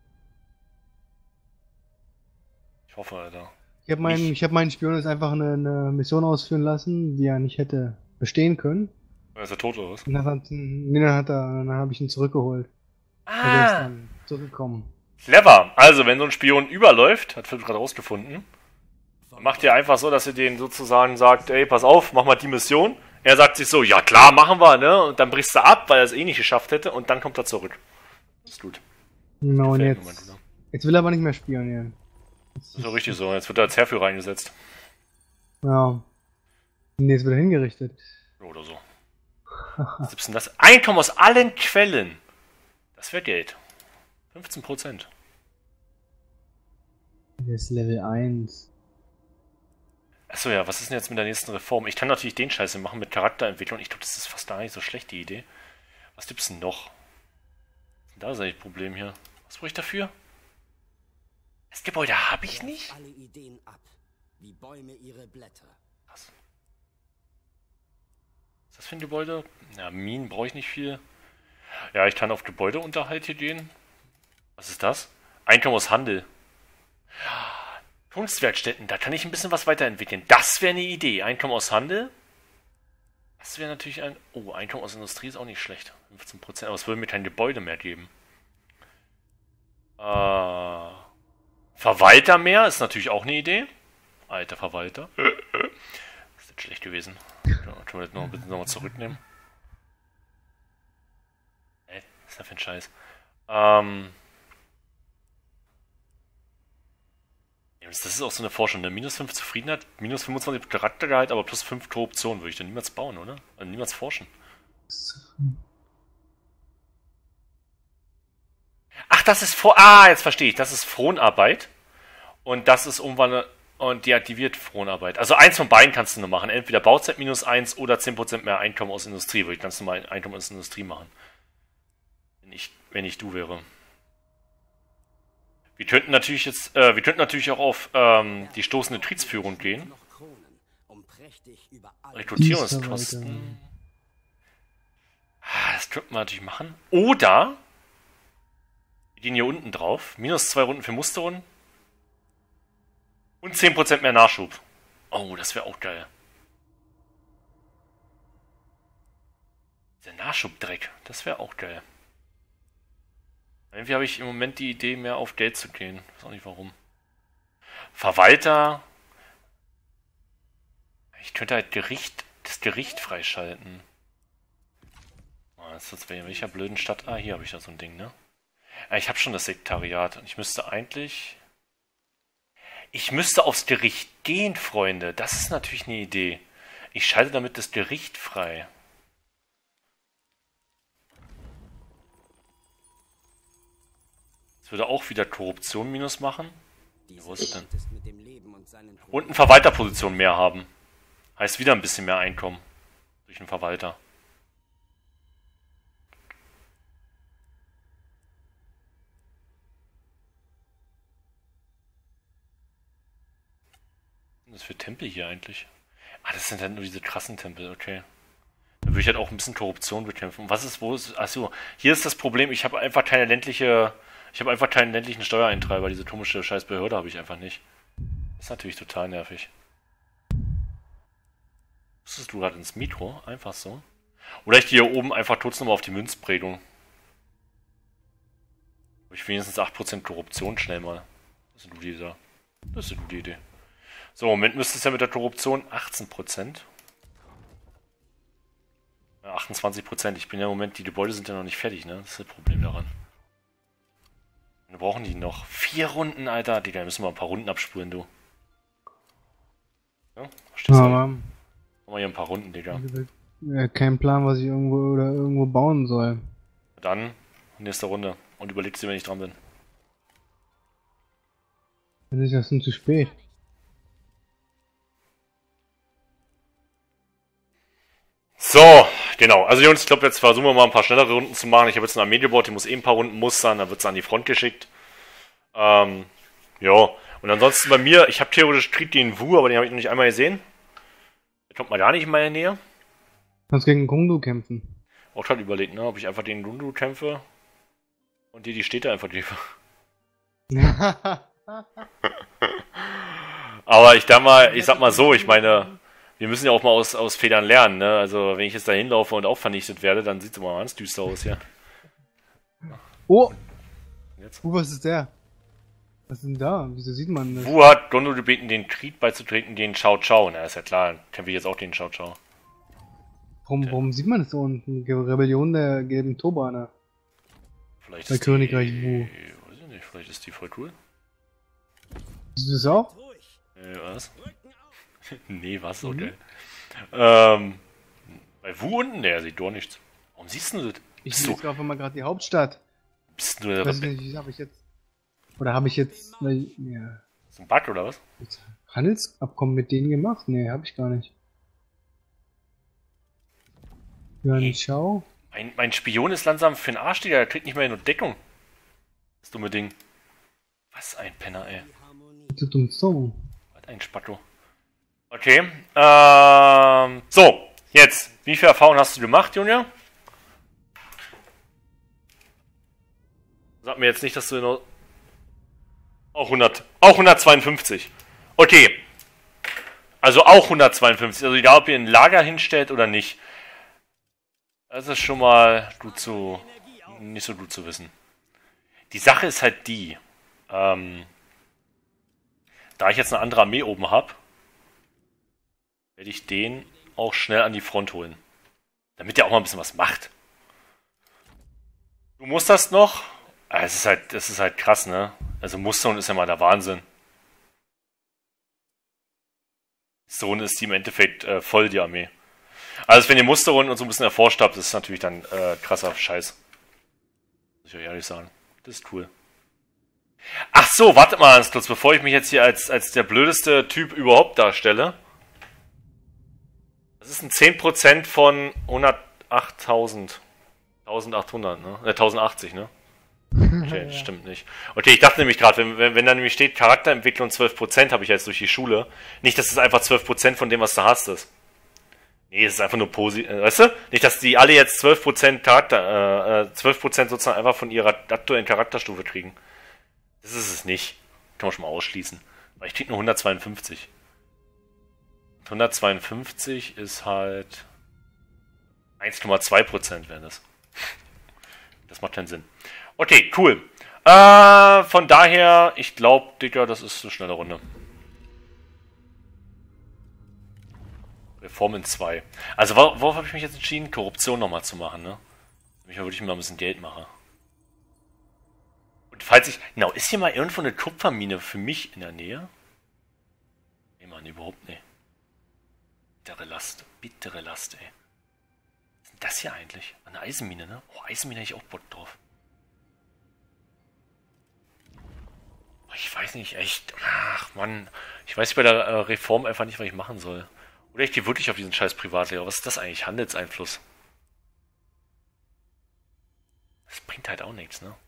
Ich hoffe, Alter. Ich habe meinen, ich hab meinen Spion jetzt einfach eine, eine Mission ausführen lassen, die er nicht hätte bestehen können. Ist er tot oder was? Und dann hat, nee, dann hat er, dann habe ich ihn zurückgeholt. Also er ist Ah! dann zurückgekommen. Clever. Also, wenn so ein Spion überläuft, hat Philipp gerade rausgefunden, macht ihr einfach so, dass ihr den sozusagen sagt, ey, pass auf, mach mal die Mission. Er sagt sich so, ja klar, machen wir, ne? Und dann brichst du ab, weil er es eh nicht geschafft hätte und dann kommt er zurück. Das ist gut. Genau, und Gefällt mir, jetzt, mein Bruder. jetzt will er aber nicht mehr spionieren. Das ist so richtig so. Jetzt wird er als Herführer eingesetzt. Ja. Nee, jetzt wird er hingerichtet. Oder so. Was gibt's denn das? Einkommen aus allen Quellen. Das wäre Geld. fünfzehn Prozent. Der ist Level eins. Achso, ja, was ist denn jetzt mit der nächsten Reform? Ich kann natürlich den Scheiße machen mit Charakterentwicklung. Ich glaube, das ist fast gar nicht so schlecht, die Idee. Was gibt's denn noch? Was ist denn da das Problem hier? Was brauche ich dafür? Das Gebäude habe ich nicht? Alle Ideen ab, wie Bäume ihre Blätter. Was ist das für ein Gebäude? Ja, Minen brauche ich nicht viel. Ja, ich kann auf Gebäudeunterhalt hier gehen. Was ist das? Einkommen aus Handel. Kunstwerkstätten, da kann ich ein bisschen was weiterentwickeln. Das wäre eine Idee. Einkommen aus Handel. Das wäre natürlich ein... Oh, Einkommen aus Industrie ist auch nicht schlecht. fünfzehn Prozent, aber es würde mir kein Gebäude mehr geben. Äh, Verwalter mehr ist natürlich auch eine Idee. Alter Verwalter. Das ist jetzt schlecht gewesen. Ja, können wir das noch bitte nochmal zurücknehmen? Hä? Was ist das für ein Scheiß? Ähm... Das ist auch so eine Forschung, ne? Minus fünf Zufriedenheit, minus fünfundzwanzig Charaktergehalt, aber plus fünf Korruption würde ich dann niemals bauen, oder? Also niemals forschen. Ach, das ist vor. Ah, jetzt verstehe ich. Das ist Fronarbeit. Und das ist Umwandlung und deaktiviert Fronarbeit. Also eins von beiden kannst du nur machen. Entweder Bauzeit minus eins oder zehn Prozent mehr Einkommen aus Industrie. Würde ich ganz normal Einkommen aus Industrie machen. Wenn ich, wenn ich du wäre. Wir könnten natürlich jetzt, äh, wir könnten natürlich auch auf ähm, die stoßende Kriegsführung gehen. Noch Kronen, um prächtig über alle Rekrutierungskosten. Ah, das könnten wir natürlich machen. Oder wir gehen hier unten drauf. Minus zwei Runden für Musterrunden. Und zehn Prozent mehr Nachschub. Oh, das wäre auch geil. Der Nachschubdreck, das wäre auch geil. Irgendwie habe ich im Moment die Idee, mehr auf Geld zu gehen. Ich weiß auch nicht warum. Verwalter. Ich könnte halt Gericht, das Gericht freischalten. Oh, das ist in welcher blöden Stadt? Ah, hier habe ich da so ein Ding, ne? Ja, ich habe schon das Sekretariat. Und ich müsste eigentlich... Ich müsste aufs Gericht gehen, Freunde. Das ist natürlich eine Idee. Ich schalte damit das Gericht frei. Das würde auch wieder Korruption minus machen. Wo ist es denn? ist mit dem Leben und seinen Und eine Verwalterposition mehr haben. Heißt wieder ein bisschen mehr Einkommen. Durch einen Verwalter. Was ist das für Tempel hier eigentlich? Ah, das sind halt nur diese krassen Tempel, okay. Da würde ich halt auch ein bisschen Korruption bekämpfen. Was ist, wo ist, achso, hier ist das Problem, ich habe einfach keine ländliche, ich habe einfach keinen ländlichen Steuereintreiber, diese komische scheiß Behörde habe ich einfach nicht. Das ist natürlich total nervig. Musstest du gerade ins Metro? Einfach so. Oder ich gehe hier oben einfach kurz nochmal auf die Münzprägung. Habe ich wenigstens acht Prozent Korruption schnell mal. Das ist eine gute Idee. Das ist eine gute Idee. So, im Moment müsste es ja mit der Korruption achtzehn Prozent. Ja, achtundzwanzig Prozent. Ich bin ja im Moment, die Gebäude sind ja noch nicht fertig, ne? Das ist das Problem daran. Wir brauchen die noch. Vier Runden, Alter. Digga, wir müssen mal ein paar Runden abspulen, du. Ja, verstehst du? Aber Machen wir hier ein paar Runden, Digga. ja, kein Plan, was ich irgendwo oder irgendwo bauen soll. Dann, nächste Runde. Und überlegst dir, wenn ich dran bin. Dann ist das schon zu spät. So, genau. Also Jungs, ich glaube, jetzt versuchen wir mal ein paar schnellere Runden zu machen. Ich habe jetzt eine Armee gebaut, die muss eh ein paar Runden mustern, dann wird es an die Front geschickt. Ähm, ja. Und ansonsten bei mir, ich habe theoretisch Krieg den Wu, aber den habe ich noch nicht einmal gesehen. Der kommt mal gar nicht in meine Nähe. Kannst gegen Kungdu kämpfen. Auch gerade überlegt, ne, ob ich einfach den Rundu kämpfe und die die Städte einfach gebe. Aber ich da mal, ich sag mal so, ich meine, wir müssen ja auch mal aus, aus Federn lernen, ne? Also wenn ich jetzt da hinlaufe und auch vernichtet werde, dann sieht es immer ganz düster aus hier. Oh! Jetzt? Uh, was ist der? Was ist denn da? Wieso sieht man das? Wu hat Gondor gebeten, den Krieg beizutreten gegen Chao Chao. Na, ist ja klar, dann kämpfe ich jetzt auch den Chao Chao. Warum, warum sieht man das so unten? Rebellion der gelben Turbane. Vielleicht Bei ist Königreich die, Wu. weiß ich nicht, vielleicht ist die voll cool. Siehst du das auch? Ruhig. Äh, was? Rücken auf. Nee, was? Mhm. Okay. Ähm, bei Wu unten? Ne, er sieht doch nichts. Warum siehst du das? Ich Bist sehe du, jetzt einfach mal gerade die Hauptstadt. bist du der Weiß ich Rebell? nicht, habe ich jetzt. Oder habe ich jetzt. weil- Ja. Ist ein Bug oder was? Jetzt Handelsabkommen mit denen gemacht? Nee, habe ich gar nicht. Yuan Nee. Shao? Mein, mein Spion ist langsam für den Arsch, Digga. Er kriegt nicht mehr nur Deckung. Das dumme Ding. Was ein Penner, ey. Die Harmonie. Zu dumm so. Was ein Spatto. Okay. Ähm, so, jetzt. Wie viel Erfahrung hast du gemacht, Junior? Sag mir jetzt nicht, dass du nur... Auch hundert. Auch hundertzweiundfünfzig. Okay. Also auch hundertzweiundfünfzig. Also egal, ob ihr ein Lager hinstellt oder nicht. Das ist schon mal gut zu... Nicht so gut zu wissen. Die Sache ist halt die. Ähm, da ich jetzt eine andere Armee oben habe, werde ich den auch schnell an die Front holen. Damit der auch mal ein bisschen was macht. Du musterst noch. Ah, es ist halt, es ist halt krass, ne? Also Mustern ist ja mal der Wahnsinn. So ist die im Endeffekt äh, voll, die Armee. Also wenn ihr Musterrunden und so ein bisschen erforscht habt, das ist natürlich dann äh, krasser Scheiß. Muss ich euch ehrlich sagen. Das ist cool. Ach so, wartet mal ganz kurz, bevor ich mich jetzt hier als, als der blödeste Typ überhaupt darstelle. Das ist ein zehn Prozent von hundertachttausend. eintausendachthundert, ne? Äh, tausendachtzig, ne? Okay, das stimmt nicht. Okay, ich dachte nämlich gerade, wenn, wenn, wenn da nämlich steht Charakterentwicklung zwölf Prozent, habe ich jetzt durch die Schule. Nicht, dass es einfach zwölf Prozent von dem, was du hast, ist. Nee, es ist einfach nur positiv, äh, weißt du? Nicht, dass die alle jetzt zwölf Prozent Charakter, äh, zwölf Prozent sozusagen einfach von ihrer aktuellen Charakterstufe kriegen. Das ist es nicht. Kann man schon mal ausschließen. Weil ich krieg nur hundertzweiundfünfzig. Und hundertzweiundfünfzig ist halt eins Komma zwei Prozent wäre das. Das macht keinen Sinn. Okay, cool. Äh, von daher, ich glaube, Digga, das ist eine schnelle Runde. Reformen zwei. Also, wor worauf habe ich mich jetzt entschieden? Korruption nochmal zu machen, ne? Damit ich mal wirklich mal ein bisschen Geld mache. Und falls ich... Genau, ist hier mal irgendwo eine Kupfermine für mich in der Nähe? Nee, Mann, überhaupt nicht. Bittere Last. Bittere Last, ey. Was ist denn das hier eigentlich? Eine Eisenmine, ne? Oh, Eisenmine hätte ich auch Bock drauf. Ich weiß nicht, echt. Ach, Mann. Ich weiß bei der äh, Reform einfach nicht, was ich machen soll. Oder ich gehe wirklich auf diesen scheiß Privatlehrer. Was ist das eigentlich? Handelseinfluss. Das bringt halt auch nichts, ne?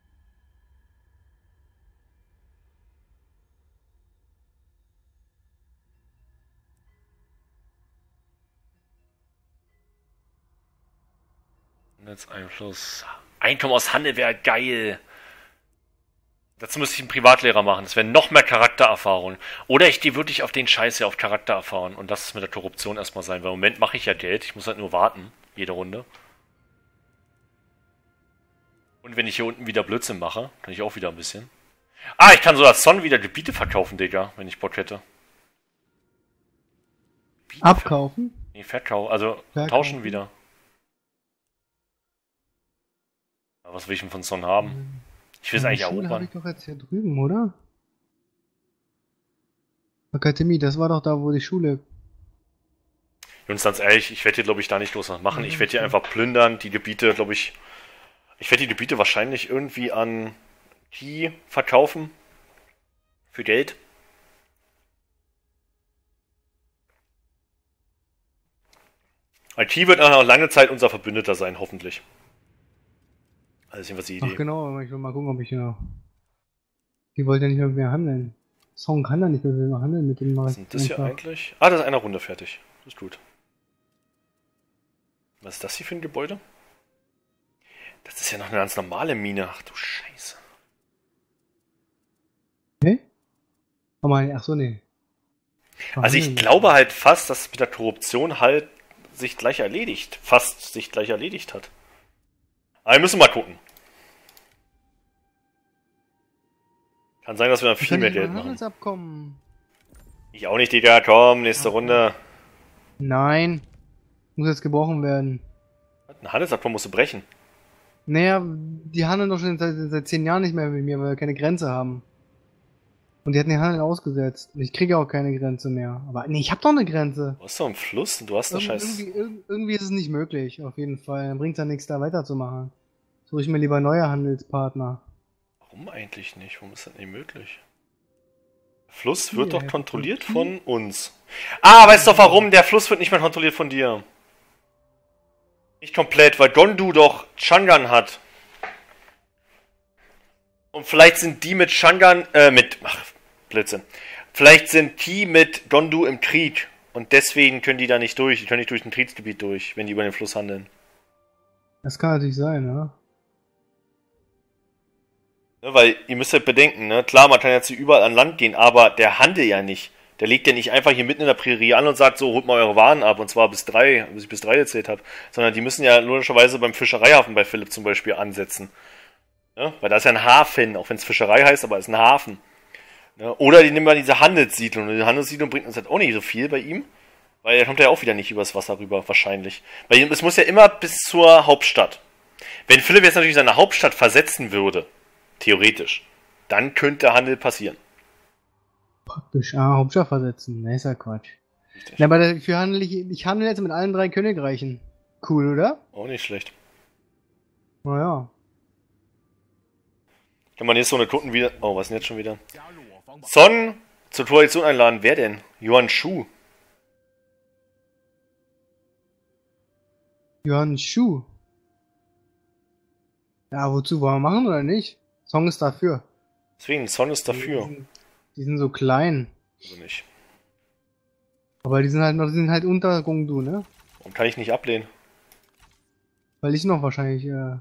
Handelseinfluss. Einkommen aus Handel wäre geil. Dazu müsste ich einen Privatlehrer machen. Das wäre noch mehr Charaktererfahrung. Oder ich gehe wirklich auf den Scheiß hier auf Charaktererfahrung. Und lass es mit der Korruption erstmal sein. Weil im Moment mache ich ja Geld. Ich muss halt nur warten. Jede Runde. Und wenn ich hier unten wieder Blödsinn mache, kann ich auch wieder ein bisschen. Ah, ich kann so als Son wieder Gebiete verkaufen, Digga, wenn ich Bock hätte. Gebiete Abkaufen? Ver nee, verkaufen, also Verkaufen. Tauschen wieder. Aber was will ich denn von Son haben? Ich will es Die eigentlich Schule habe erobern. ich doch jetzt hier drüben, oder? Akademie, das war doch da, wo die Schule... Jungs, ganz ehrlich, ich werde hier, glaube ich, da nicht groß was machen. Ich werde hier einfach plündern, die Gebiete, glaube ich... Ich werde die Gebiete wahrscheinlich irgendwie an Key verkaufen. Für Geld. I T wird auch noch lange Zeit unser Verbündeter sein, hoffentlich. Also jedenfalls die Idee. Ach genau, ich will mal gucken, ob ich ja... Die wollte ja nicht mehr mit mir handeln. Song kann da nicht mehr mit mir handeln, mit dem... Was ist denn das hier eigentlich? Ah, das ist eine Runde fertig. Das ist gut. Was ist das hier für ein Gebäude? Das ist ja noch eine ganz normale Mine. Ach du Scheiße. Hä? Oh mein, ach so, nee. Also ich glaube halt fast, dass mit der Korruption halt sich gleich erledigt. Fast sich gleich erledigt hat. Aber wir müssen mal gucken. Kann sein, dass wir dann viel mehr Geld machen. Handelsabkommen. Ich auch nicht, Digga. Komm, nächste Runde. Nein. Muss jetzt gebrochen werden. Ein Handelsabkommen musst du brechen. Naja, die handeln doch schon seit, seit zehn Jahren nicht mehr mit mir, weil wir keine Grenze haben. Und die hatten den Handel ausgesetzt. Und ich kriege auch keine Grenze mehr. Aber nee, ich hab doch eine Grenze. Du hast doch einen Fluss und du hast doch Irg Scheiß. irgendwie, irg irgendwie ist es nicht möglich, auf jeden Fall. Dann bringt's ja nichts, da weiterzumachen. Suche ich mir lieber neue Handelspartner. Warum eigentlich nicht? Warum ist das nicht möglich? Der Fluss wird Hier, doch kontrolliert hier. von uns. Ah, weißt du warum? Der Fluss wird nicht mehr kontrolliert von dir. Nicht komplett, weil Gondu doch Shangan hat. Und vielleicht sind die mit Shangan, äh, mit, ach, Blödsinn. Vielleicht sind die mit Gondu im Krieg. Und deswegen können die da nicht durch. Die können nicht durch ein Kriegsgebiet durch, wenn die über den Fluss handeln. Das kann natürlich sein, ja. Ne, weil, ihr müsst halt bedenken, ne, klar, man kann jetzt hier überall an Land gehen, aber der Handel ja nicht. Der legt ja nicht einfach hier mitten in der Prärie an und sagt so, holt mal eure Waren ab, und zwar bis drei, bis ich bis drei gezählt habe. Sondern die müssen ja logischerweise beim Fischereihafen bei Philipp zum Beispiel ansetzen. Ne? Weil da ist ja ein Hafen, auch wenn es Fischerei heißt, aber es ist ein Hafen. Ne? Oder die nehmen mal diese Handelssiedlung. Und die Handelssiedlung bringt uns halt auch nicht so viel bei ihm. Weil er kommt ja auch wieder nicht übers Wasser rüber, wahrscheinlich. Weil es muss ja immer bis zur Hauptstadt. Wenn Philipp jetzt natürlich seine Hauptstadt versetzen würde, theoretisch, dann könnte Handel passieren. Praktisch, ah, Hauptstadt versetzen. Ne, ist ja Quatsch. Richtig. Na, aber dafür handle ich, ich handle jetzt mit allen drei Königreichen. Cool, oder? Auch nicht schlecht. Naja. Kann man jetzt so eine Kunden wieder... Oh, was ist denn jetzt schon wieder? Son zur Koalition einladen. Wer denn? Yuan Shu. Yuan Shu. Ja, wozu wollen wir machen oder nicht? Song ist dafür. Deswegen, Son ist dafür. Die sind, die sind so klein. Also nicht. Aber die sind halt noch, die sind halt unter Gongdu, ne? Warum kann ich nicht ablehnen? Weil ich noch wahrscheinlich, äh...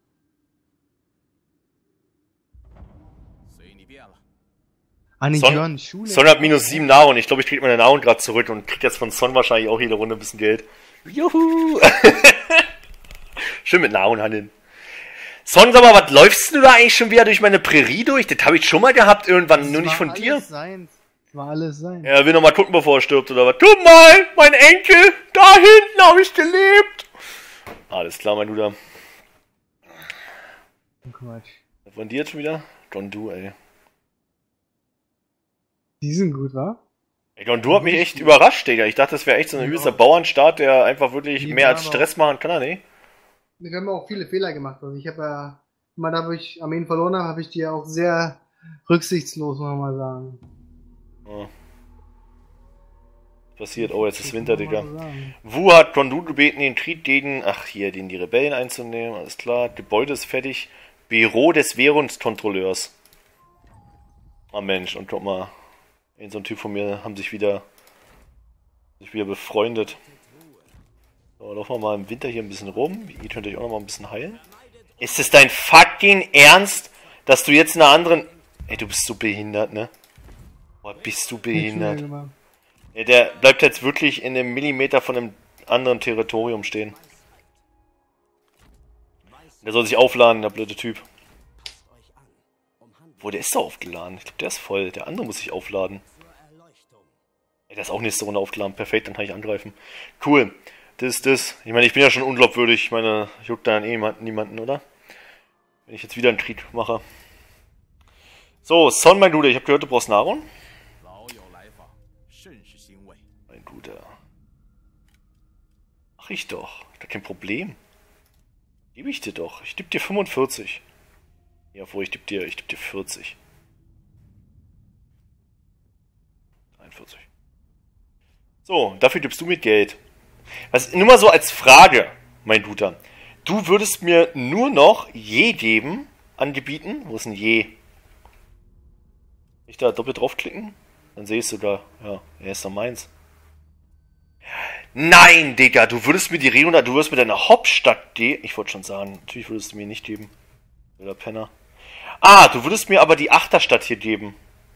Ah, nicht Son, Yuan Shu. Son hat minus sieben Nahrung. Ich glaube, ich kriege meine Nahrung gerade zurück und krieg jetzt von Son wahrscheinlich auch jede Runde ein bisschen Geld. Juhu! Schön mit Nahrung handeln. Son, sag mal, was läufst du da eigentlich schon wieder durch meine Prärie durch? Das habe ich schon mal gehabt irgendwann, Das nur nicht war von alles dir. Seins. Das war alles sein. Er will noch mal gucken, bevor er stirbt oder was. Guck mal, mein Enkel, da hinten habe ich gelebt. Alles klar, mein Bruder. Quatsch. Was von dir jetzt schon wieder? Gondu, ey. Die sind gut, wa? Ey, Gondu hat mich echt überrascht, Digga. Ich dachte, das wäre echt so ein übelster Bauernstaat, der einfach wirklich Die mehr waren als aber Stress machen kann, er nicht? Wir haben auch viele Fehler gemacht. Also ich habe ja, immer da, wo ich Armeen verloren habe, habe ich die ja auch sehr rücksichtslos, muss man mal sagen. Ja. Was passiert? Oh, jetzt ist Winter, Das muss man Digga. mal so sagen. Wu hat Gondu gebeten, den Krieg gegen, ach hier, den die Rebellen einzunehmen, alles klar. Gebäude ist fertig. Büro des Währungskontrolleurs. Ah Mensch, und guck mal. Ein so ein Typ von mir haben sich wieder sich wieder befreundet. So, laufen wir mal im Winter hier ein bisschen rum. Ihr könnt euch auch noch mal ein bisschen heilen. Ist es dein fucking Ernst, dass du jetzt in einer anderen... Ey, du bist so behindert, ne? Boah, bist du behindert. Nicht mehr Ja, der bleibt jetzt wirklich in einem Millimeter von einem anderen Territorium stehen. Der soll sich aufladen, der blöde Typ. Passt euch an. Um Handlung Wo, der ist doch aufgeladen. Ich glaube, der ist voll. Der andere muss sich aufladen. zur Erleuchtung. Ey, der ist auch nächste Runde aufgeladen. Perfekt, dann kann ich angreifen. Cool. Das ist das. Ich meine, ich bin ja schon unglaubwürdig. Ich meine, juckt da eh niemanden, oder? Wenn ich jetzt wieder einen Krieg mache. So, Son, mein Dude, ich habe gehört, du brauchst Nahrung. Mein Dude. Mach ich doch. Ich hab kein Problem. Gebe ich dir doch. Ich gebe dir fünfundvierzig. Ja, wo ich gebe dir, ich gebe dir vierzig. dreiundvierzig. So, dafür gibst du mir Geld. Was, nur mal so als Frage, mein Dude. Du würdest mir nur noch je geben an Gebieten. Wo ist ein je? Ich da doppelt draufklicken? Dann sehe ich sogar. Ja, er ist doch meins. Nein, Digga, du würdest mir die Reuna, du würdest mir deine Hauptstadt geben. Ich wollte schon sagen, natürlich würdest du mir nicht geben. Oder Penner. Ah, du würdest mir aber die Achterstadt hier geben.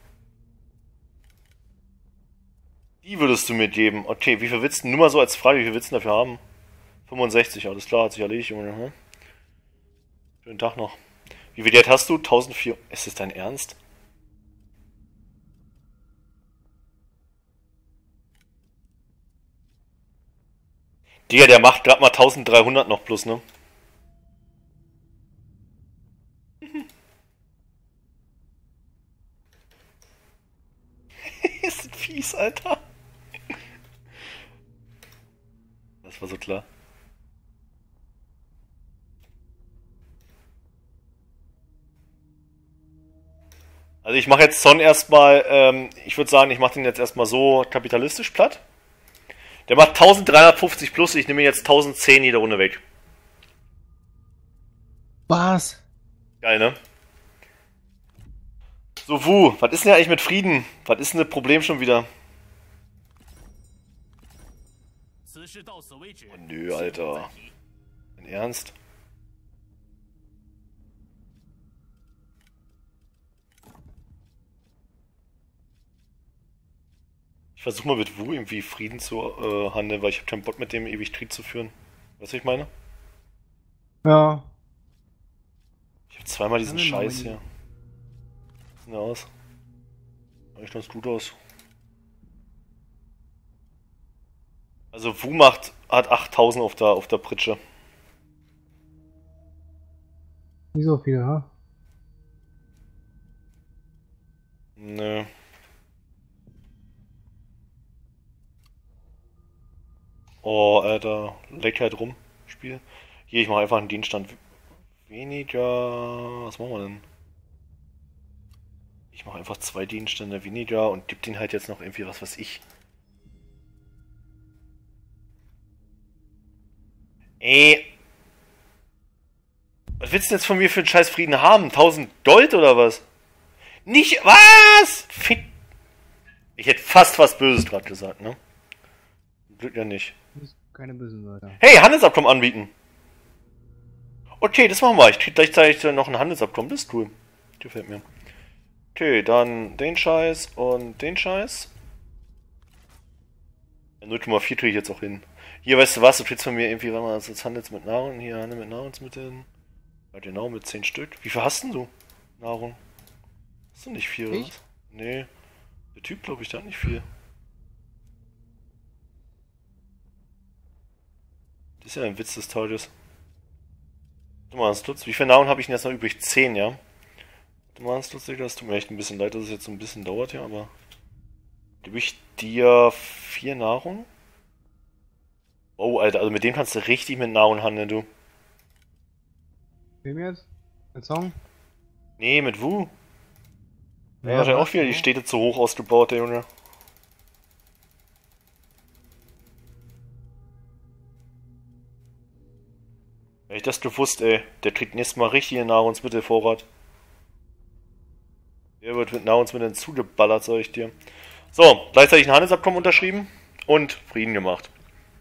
Die würdest du mir geben. Okay, wie viel willst du, nur mal so als Frage, wie viel willst du dafür haben? fünfundsechzig, alles klar, hat sich erledigt, Junge. Hm? Schönen Tag noch. Wie viel Geld hast du? eintausendvierhundert. Ist das dein Ernst? Digga, der macht gerade mal eintausenddreihundert noch plus, ne? Ist das fies, Alter. Das war so klar. Also ich mache jetzt Son erstmal, ähm, ich würde sagen, ich mache den jetzt erstmal so kapitalistisch platt. Der macht eintausenddreihundertfünfzig plus, ich nehme jetzt tausendzehn jede Runde weg. Was? Geil, ne? So, Wu, was ist denn eigentlich mit Frieden? Was ist denn das Problem schon wieder? Oh, nö, Alter. Im Ernst? Ich versuche mal mit Wu irgendwie Frieden zu äh, handeln, weil ich habe keinen Bock mit dem ewig Krieg zu führen. Weißt du, was ich meine? Ja. Ich habe zweimal diesen Kann mir mal Scheiß die- hier. Wie sieht denn der aus? Sieht echt ganz gut aus. Also Wu macht, hat achttausend auf der, auf der Pritsche. Nicht so viel, ha? Nö. Oh, Alter. Leck halt rum. Spiel. Hier, ich mache einfach einen Dienststand weniger. Was machen wir denn? Ich mache einfach zwei Dienststände weniger und gib den halt jetzt noch irgendwie was, was ich. Ey. Was willst du denn jetzt von mir für einen scheiß Frieden haben? tausend Gold oder was? Nicht. Was? Fick. Ich hätte fast was Böses gerade gesagt, ne? Glück ja nicht. Das ist keine bösen Wörter. Hey, Handelsabkommen anbieten. Okay, das machen wir. Ich krieg gleichzeitig noch ein Handelsabkommen. Das ist cool. Gefällt mir. Okay, dann den Scheiß und den Scheiß. null Komma vier kriege ich jetzt auch hin. Hier, weißt du was? Du kriegst von mir irgendwie, wenn man das jetzt handelt mit Nahrung. Hier, handelt mit Nahrungsmitteln. Ja, genau, mit zehn Stück. Wie viel hast denn du? Nahrung? Hast du nicht viel, oder Ich? was? Nee. Der Typ, glaube ich, der hat nicht viel. Das ist ja ein Witz des Tages. Du meinst, Lutz, wie viel Nahrung habe ich denn jetzt noch übrig? zehn, ja? Du meinst, Lutz, das tut mir echt ein bisschen leid, dass es jetzt so ein bisschen dauert, ja, aber... Gebe ich dir vier Nahrung? Oh, Alter, also mit dem kannst du richtig mit Nahrung handeln, du. Wem jetzt? Ein Song? Nee, mit Wu. Ja, Ja, hat er auch was? wieder die Städte zu hoch ausgebaut, der Junge. Hätte ich das gewusst, ey. Der kriegt nächstes Mal richtig einen Nahrungsmittelvorrat. Der wird mit Nahrungsmitteln zugeballert, sag ich dir. So, gleichzeitig ein Handelsabkommen unterschrieben und Frieden gemacht.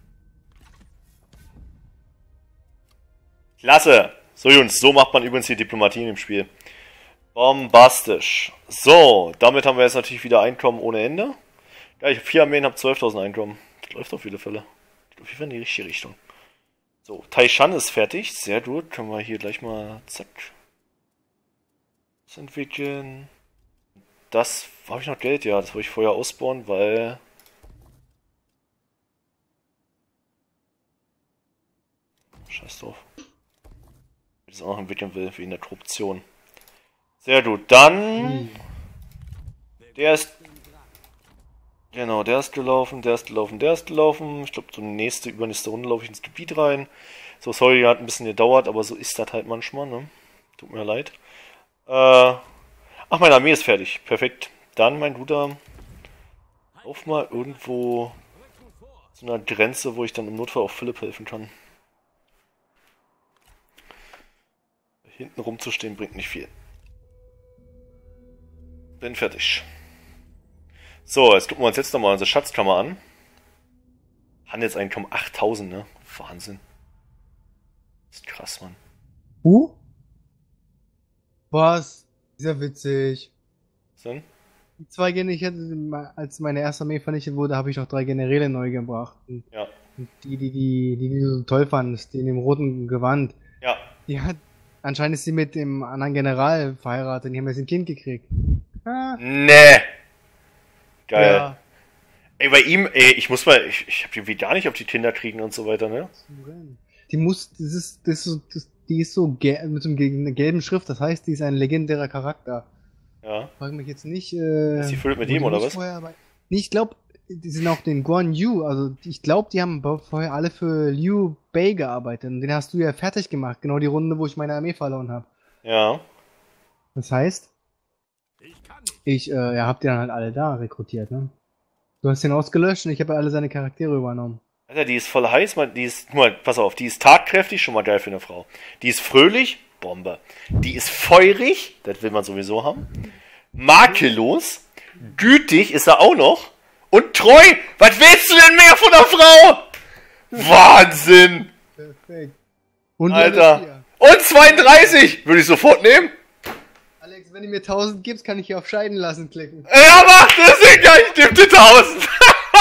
Klasse! So Jungs, so macht man übrigens die Diplomatie im Spiel. Bombastisch. So, damit haben wir jetzt natürlich wieder Einkommen ohne Ende. Ja, ich habe vier Armeen, habe zwölftausend Einkommen. Das läuft auf viele Fälle. Ich glaube, wir in die richtige Richtung. So, Taishan ist fertig. Sehr gut. Können wir hier gleich mal zack. Das entwickeln. Das habe ich noch Geld, ja. Das wollte ich vorher ausbauen, weil. Scheiß drauf. Ich das auch noch entwickeln will, wegen der Korruption. Sehr gut. Dann. Der ist. Genau, der ist gelaufen, der ist gelaufen, der ist gelaufen. Ich glaube, so nächste, übernächste Runde laufe ich ins Gebiet rein. So, sorry, hat ein bisschen gedauert, aber so ist das halt manchmal, ne? Tut mir leid. Äh. Ach, meine Armee ist fertig. Perfekt. Dann, mein Bruder, auf mal irgendwo zu einer Grenze, wo ich dann im Notfall auch Philipp helfen kann. Hinten rumzustehen bringt nicht viel. Bin fertig. So, jetzt gucken wir uns jetzt nochmal unsere Schatzkammer an. Handelseinkommen achttausend, ne? Wahnsinn. Das ist krass, Mann. Uh? Was? Ist ja witzig. Was denn? Die zwei Gene, ich hatte, als meine erste Armee vernichtet wurde, habe ich noch drei Generäle neu gebracht. Und Ja. die, die, die, die, die du so toll fandest, die in dem roten Gewand. Ja. Die hat, anscheinend ist sie mit dem anderen General verheiratet, die haben jetzt ein Kind gekriegt. Ah, Nee. Geil. ja. Ey, bei ihm, ey, ich muss mal, ich, ich hab irgendwie gar nicht auf die Kinder kriegen und so weiter, ne? Die muss, das ist, das ist, so- das, die ist so gel mit so einem gel- gelben Schrift, das heißt, die ist ein legendärer Charakter. Ja. Frag mich jetzt nicht, äh... Ist die füllt mit wo ihm, die oder nicht was? Vorher, aber, nee, ich glaube, die sind auch den Guan Yu, also ich glaube, die haben be- vorher alle für Liu Bei gearbeitet und den hast du ja fertig gemacht, genau die Runde, wo ich meine Armee verloren habe. Ja. Das heißt, ich, äh, ja, hab die dann halt alle da rekrutiert, ne? Du hast den ausgelöscht und ich habe alle seine Charaktere übernommen. Alter, die ist voll heiß, man, die ist, guck mal, pass auf, die ist tatkräftig, schon mal geil für eine Frau. Die ist fröhlich, Bombe. Die ist feurig, das will man sowieso haben. Makellos, gütig ist er auch noch. Und treu, was willst du denn mehr von der Frau? Wahnsinn! Perfekt. Und Alter. Level vier. Und zweiunddreißig, würde ich sofort nehmen. Alex, wenn du mir tausend gibst, kann ich hier auf Scheiden lassen klicken. Ja, mach das, Digga, ich nehm die tausend.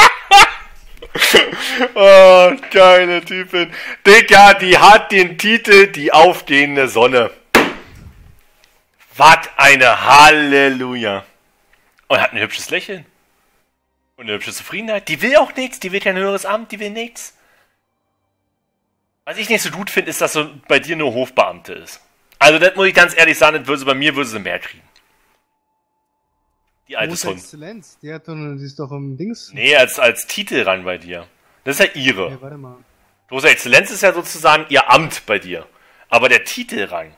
Oh, geile Typin. Digga, die hat den Titel Die aufgehende Sonne. Was eine Halleluja. Und hat ein hübsches Lächeln. Und eine hübsche Zufriedenheit. Die will auch nichts, die will kein höheres Amt, die will nichts. Was ich nicht so gut finde, ist, dass so bei dir nur Hofbeamte ist. Also das muss ich ganz ehrlich sagen, das würde sie bei mir würde sie mehr kriegen. Die alte Große Sonne. Exzellenz, die hat doch, die ist doch im Dings. Nee, als, als Titelrang bei dir. Das ist ja ihre. Ja, warte mal. Große Exzellenz ist ja sozusagen ihr Amt bei dir. Aber der Titelrang.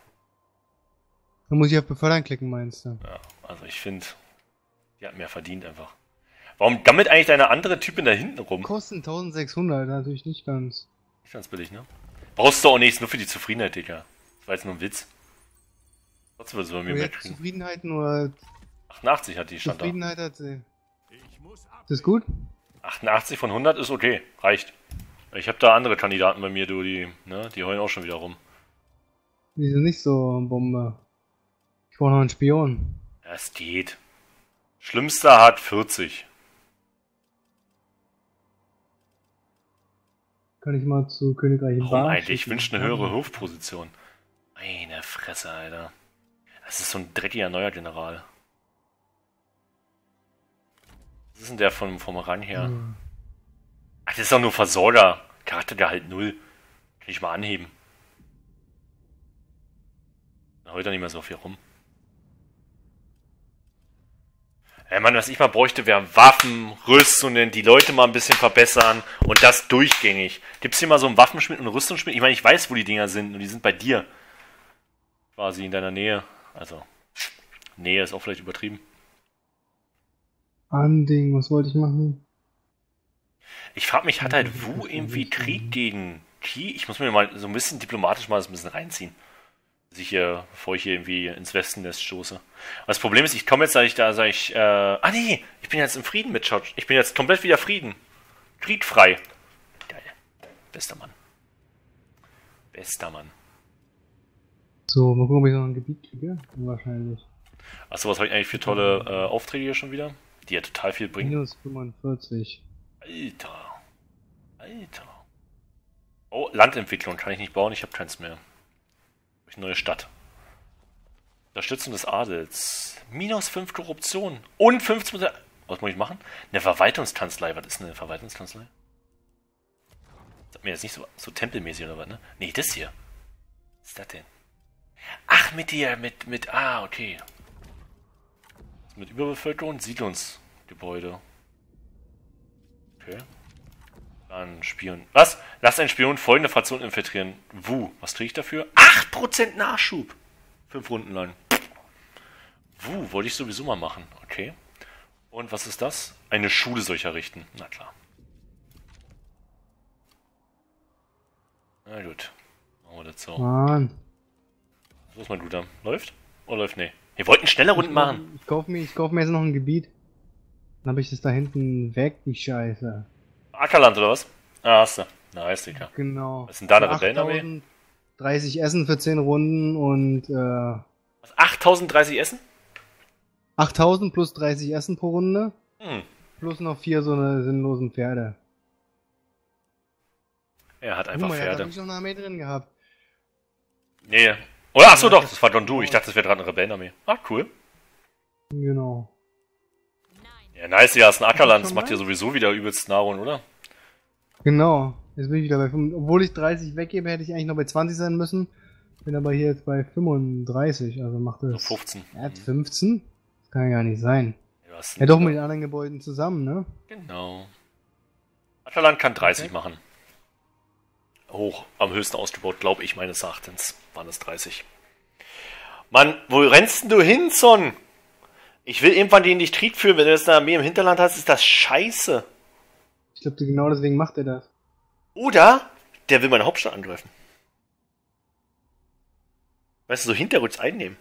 Da muss ich auf Befördern klicken, meinst du? Ja, also ich finde, die hat mehr verdient einfach. Warum gammelt eigentlich deine andere Typin da hinten rum? Kosten eintausendsechshundert, natürlich nicht ganz. Nicht ganz billig, ne? Brauchst du auch nichts, nur für die Zufriedenheit, Digga. Das war jetzt nur ein Witz. Trotzdem würde sie bei mir mehr Projekt kriegen. Zufriedenheit nur. achtundachtzig hat die stand da. Zufriedenheit hat sie. Ist das gut? achtundachtzig von hundert ist okay, reicht. Ich habe da andere Kandidaten bei mir, du, die, ne, die heulen auch schon wieder rum. Die sind nicht so Bombe. Ich brauche noch einen Spion. Ja, es geht. Schlimmster hat vierzig. Kann ich mal zu Königreich Warum Bar eigentlich? Ich schicken? wünsche eine höhere Hofposition. Meine Fresse, Alter. Das ist so ein dreckiger neuer General. Was ist denn der vom, vom Rang her? Hm. Ach, das ist doch nur Versorger. Charaktergehalt null. Kann ich mal anheben. Heute nicht mehr so viel rum. Ey Mann, was ich mal bräuchte, wären Waffen, Rüstungen, die Leute mal ein bisschen verbessern und das durchgängig. Gibt's hier mal so einen Waffenschmied und einen Rüstungsschmied? Ich meine, ich weiß, wo die Dinger sind und die sind bei dir. Quasi in deiner Nähe. Also, Nähe ist auch vielleicht übertrieben. Anding, was wollte ich machen? Ich frage mich, hat halt Wu irgendwie Krieg gegen Qi? Ich muss mir mal so ein bisschen diplomatisch mal das ein bisschen reinziehen. Dass ich hier, bevor ich hier irgendwie ins Westennest stoße. Aber das Problem ist, ich komme jetzt, sag ich da, sag ich, äh, ah nee, ich bin jetzt im Frieden mit Schott. Ich bin jetzt komplett wieder Frieden. Kriegfrei. Geil. Bester Mann. Bester Mann. So, mal gucken, ob ich noch ein Gebiet kriege. Wahrscheinlich. Achso, was habe ich eigentlich für tolle äh, Aufträge hier schon wieder? Die ja total viel bringen. Minus fünfundvierzig. Alter. Alter. Oh, Landentwicklung kann ich nicht bauen, ich habe keins mehr. Eine neue Stadt. Unterstützung des Adels. Minus fünf Korruption. Und fünfzehn Prozent. Was muss ich machen? Eine Verwaltungskanzlei. Was ist eine Verwaltungskanzlei? Sagt mir jetzt nicht so, so tempelmäßig oder was, ne? Nee, das hier. Was ist das denn? Ach, mit dir, mit, mit, ah, okay. Mit Überbevölkerung, Siedlungsgebäude. Okay. Dann Spion. Was? Lass einen Spion folgende Fraktion infiltrieren. Wu. Was kriege ich dafür? acht Prozent Nachschub. Fünf Runden lang. Wu, wollte ich sowieso mal machen. Okay. Und was ist das? Eine Schule soll ich errichten. Na klar. Na gut. Machen wir das so. Mann. Was ist mein Guter? Läuft? Oder läuft? Nee. Wir wollten schneller Runden machen. Ich kaufe mir, ich kauf mir jetzt noch ein Gebiet. Dann habe ich das da hinten weg, die Scheiße. Ackerland oder was? Ah, hast du. Nice, Digga. Genau. Was ist denn da eine Rebellenarmee? dreißig Essen für zehn Runden und äh, Was? achttausenddreißig Essen? achttausend plus dreißig Essen pro Runde. Hm. Plus noch vier so eine sinnlosen Pferde. Er hat Guck einfach mal, ja, da Pferde. hab ich noch eine Armee drin gehabt. Nee. Oder? Achso, doch, das war Don Du. Ich dachte, das wäre gerade eine Rebellenarmee. Ah, cool. Genau. Ja, nice, ja, ist ein Ackerland. Das schon macht ja nice? sowieso wieder übelst Nahrung, oder? Genau. Jetzt bin ich wieder bei fünf. Obwohl ich dreißig weggebe, hätte ich eigentlich noch bei zwanzig sein müssen. Bin aber hier jetzt bei fünfunddreißig, also macht So das. fünfzehn. Er hat fünfzehn? Das kann ja gar nicht sein. Ja, was Ja, doch mit den anderen Gebäuden zusammen, ne? Genau. Ackerland kann dreißig Okay. machen. Hoch, am höchsten ausgebaut, glaube ich, meines Erachtens. Waren es dreißig. Mann, wo rennst denn du hin, Son? Ich will irgendwann den in dich Krieg führen. Wenn du jetzt eine Armee im Hinterland hast, ist das scheiße. Ich glaube, genau deswegen macht er das. Oder der will meine Hauptstadt angreifen. Weißt du, so hinterrücks einnehmen.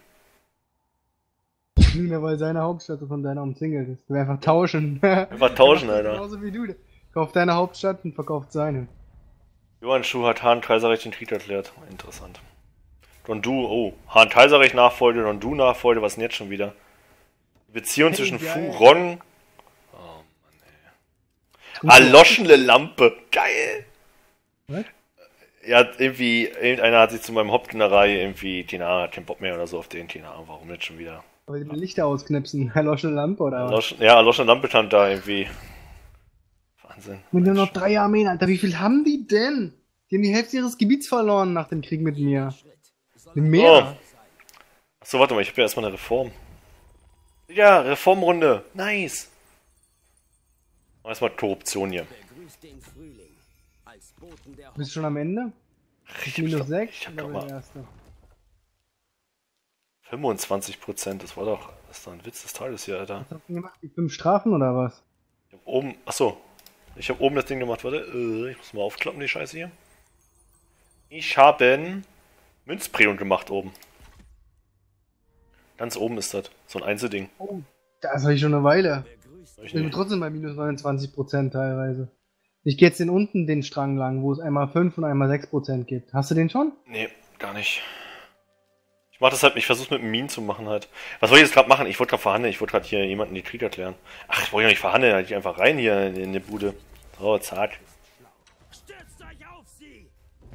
Nur weil seine Hauptstadt so von deiner umzingelt ist. Wir einfach tauschen. Einfach tauschen, Er macht das Alter. Genauso wie du. Kauft deine Hauptstadt und verkauft seine. Johann Schuh hat Hahn Kaiserreich den Krieg erklärt. Interessant. Don Du, oh. Hahn Kaiserreich Nachfolge, Don Du Nachfolge, was denn jetzt schon wieder? Die Beziehung Hey, zwischen geil. Fu Ron. Oh Mann, ey. Erloschene Lampe. Geil! Was? Ja, irgendwie, irgendeiner hat sich zu meinem Hauptgeneral irgendwie, Tina hat keinen Bock mehr oder so auf den Tina. Warum jetzt schon wieder? Aber die Lichter ausknipsen. Erloschene Lampe oder was? Erloschen, ja, erloschene Lampe stand da irgendwie. Wahnsinn. Und nur noch drei Armeen, Alter. Wie viel haben die denn? Die haben die Hälfte ihres Gebiets verloren nach dem Krieg mit mir. Mehr? Achso, warte mal, ich hab ja erstmal eine Reform. Ja, Reformrunde. Nice. Erstmal Korruption hier. Begrüßt den Frühling als Boten der Bist du schon am Ende? Ich Minus hab, sechs? ich hab oder doch wer mal der Erste? fünfundzwanzig Prozent. Das war doch, das ist doch ein Witz des Tages hier, Alter. Was hast du denn gemacht? Die fünf Strafen oder was? Ich hab oben, achso. Ich hab oben das Ding gemacht, warte. Äh, ich muss mal aufklappen, die Scheiße hier. Ich habe Münzprägung gemacht oben. Ganz oben ist das. So ein Einzelding. Oh, das habe ich schon eine Weile. Begrüßt Ich Ich bin nicht. trotzdem bei minus neunundzwanzig Prozent teilweise. Ich gehe jetzt den unten den Strang lang, wo es einmal fünf und einmal sechs Prozent gibt. Hast du den schon? Nee, gar nicht. Ich mach das halt, ich versuch's mit einem Minen zu machen halt. Was soll ich jetzt gerade machen? Ich wollte gerade verhandeln, ich wollte gerade hier jemanden den Krieg erklären. Ach, ich wollte ja nicht verhandeln, halt ich einfach rein hier in, in die Bude. So, zack. Stürzt euch auf sie!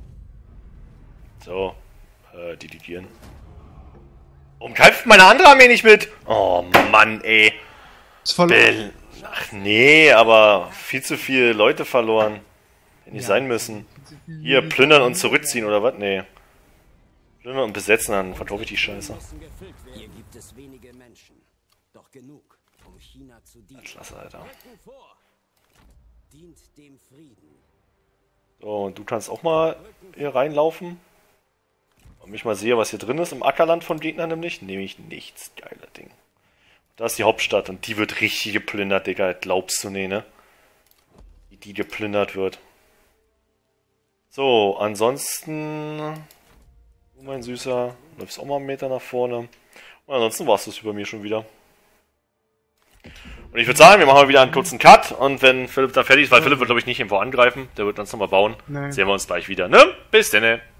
So, äh, delegieren. Warum greift meine andere Armee nicht mit? Oh Mann, ey. Ist voll. Bell. Ach nee, aber viel zu viele Leute verloren. Hätte nicht Ja. sein müssen. Hier, plündern und zurückziehen oder was? Nee. Plündern und besetzen, dann verkaufe ich die Scheiße. Müssen gefüllt werden. Hier gibt es wenige Menschen. Doch genug, um China zu dienen. Klasse, Alter. Rücken vor! Dient dem Frieden. So, und du kannst auch mal hier reinlaufen. Und ich mal sehe, was hier drin ist im Ackerland von Gegnern nämlich. Nämlich nichts. Geiler Ding. Da ist die Hauptstadt und die wird richtig geplündert, Digga. Glaubst du, nee, ne? Wie die geplündert wird. So, ansonsten... Du, mein Süßer, läufst auch mal einen Meter nach vorne. Und ansonsten war's das über mir schon wieder. Und ich würde sagen, wir machen mal wieder einen kurzen Cut. Und wenn Philipp da fertig ist, weil Philipp wird, glaube ich, nicht irgendwo angreifen. Der wird uns nochmal bauen. Nein. Sehen wir uns gleich wieder, ne? Bis denn.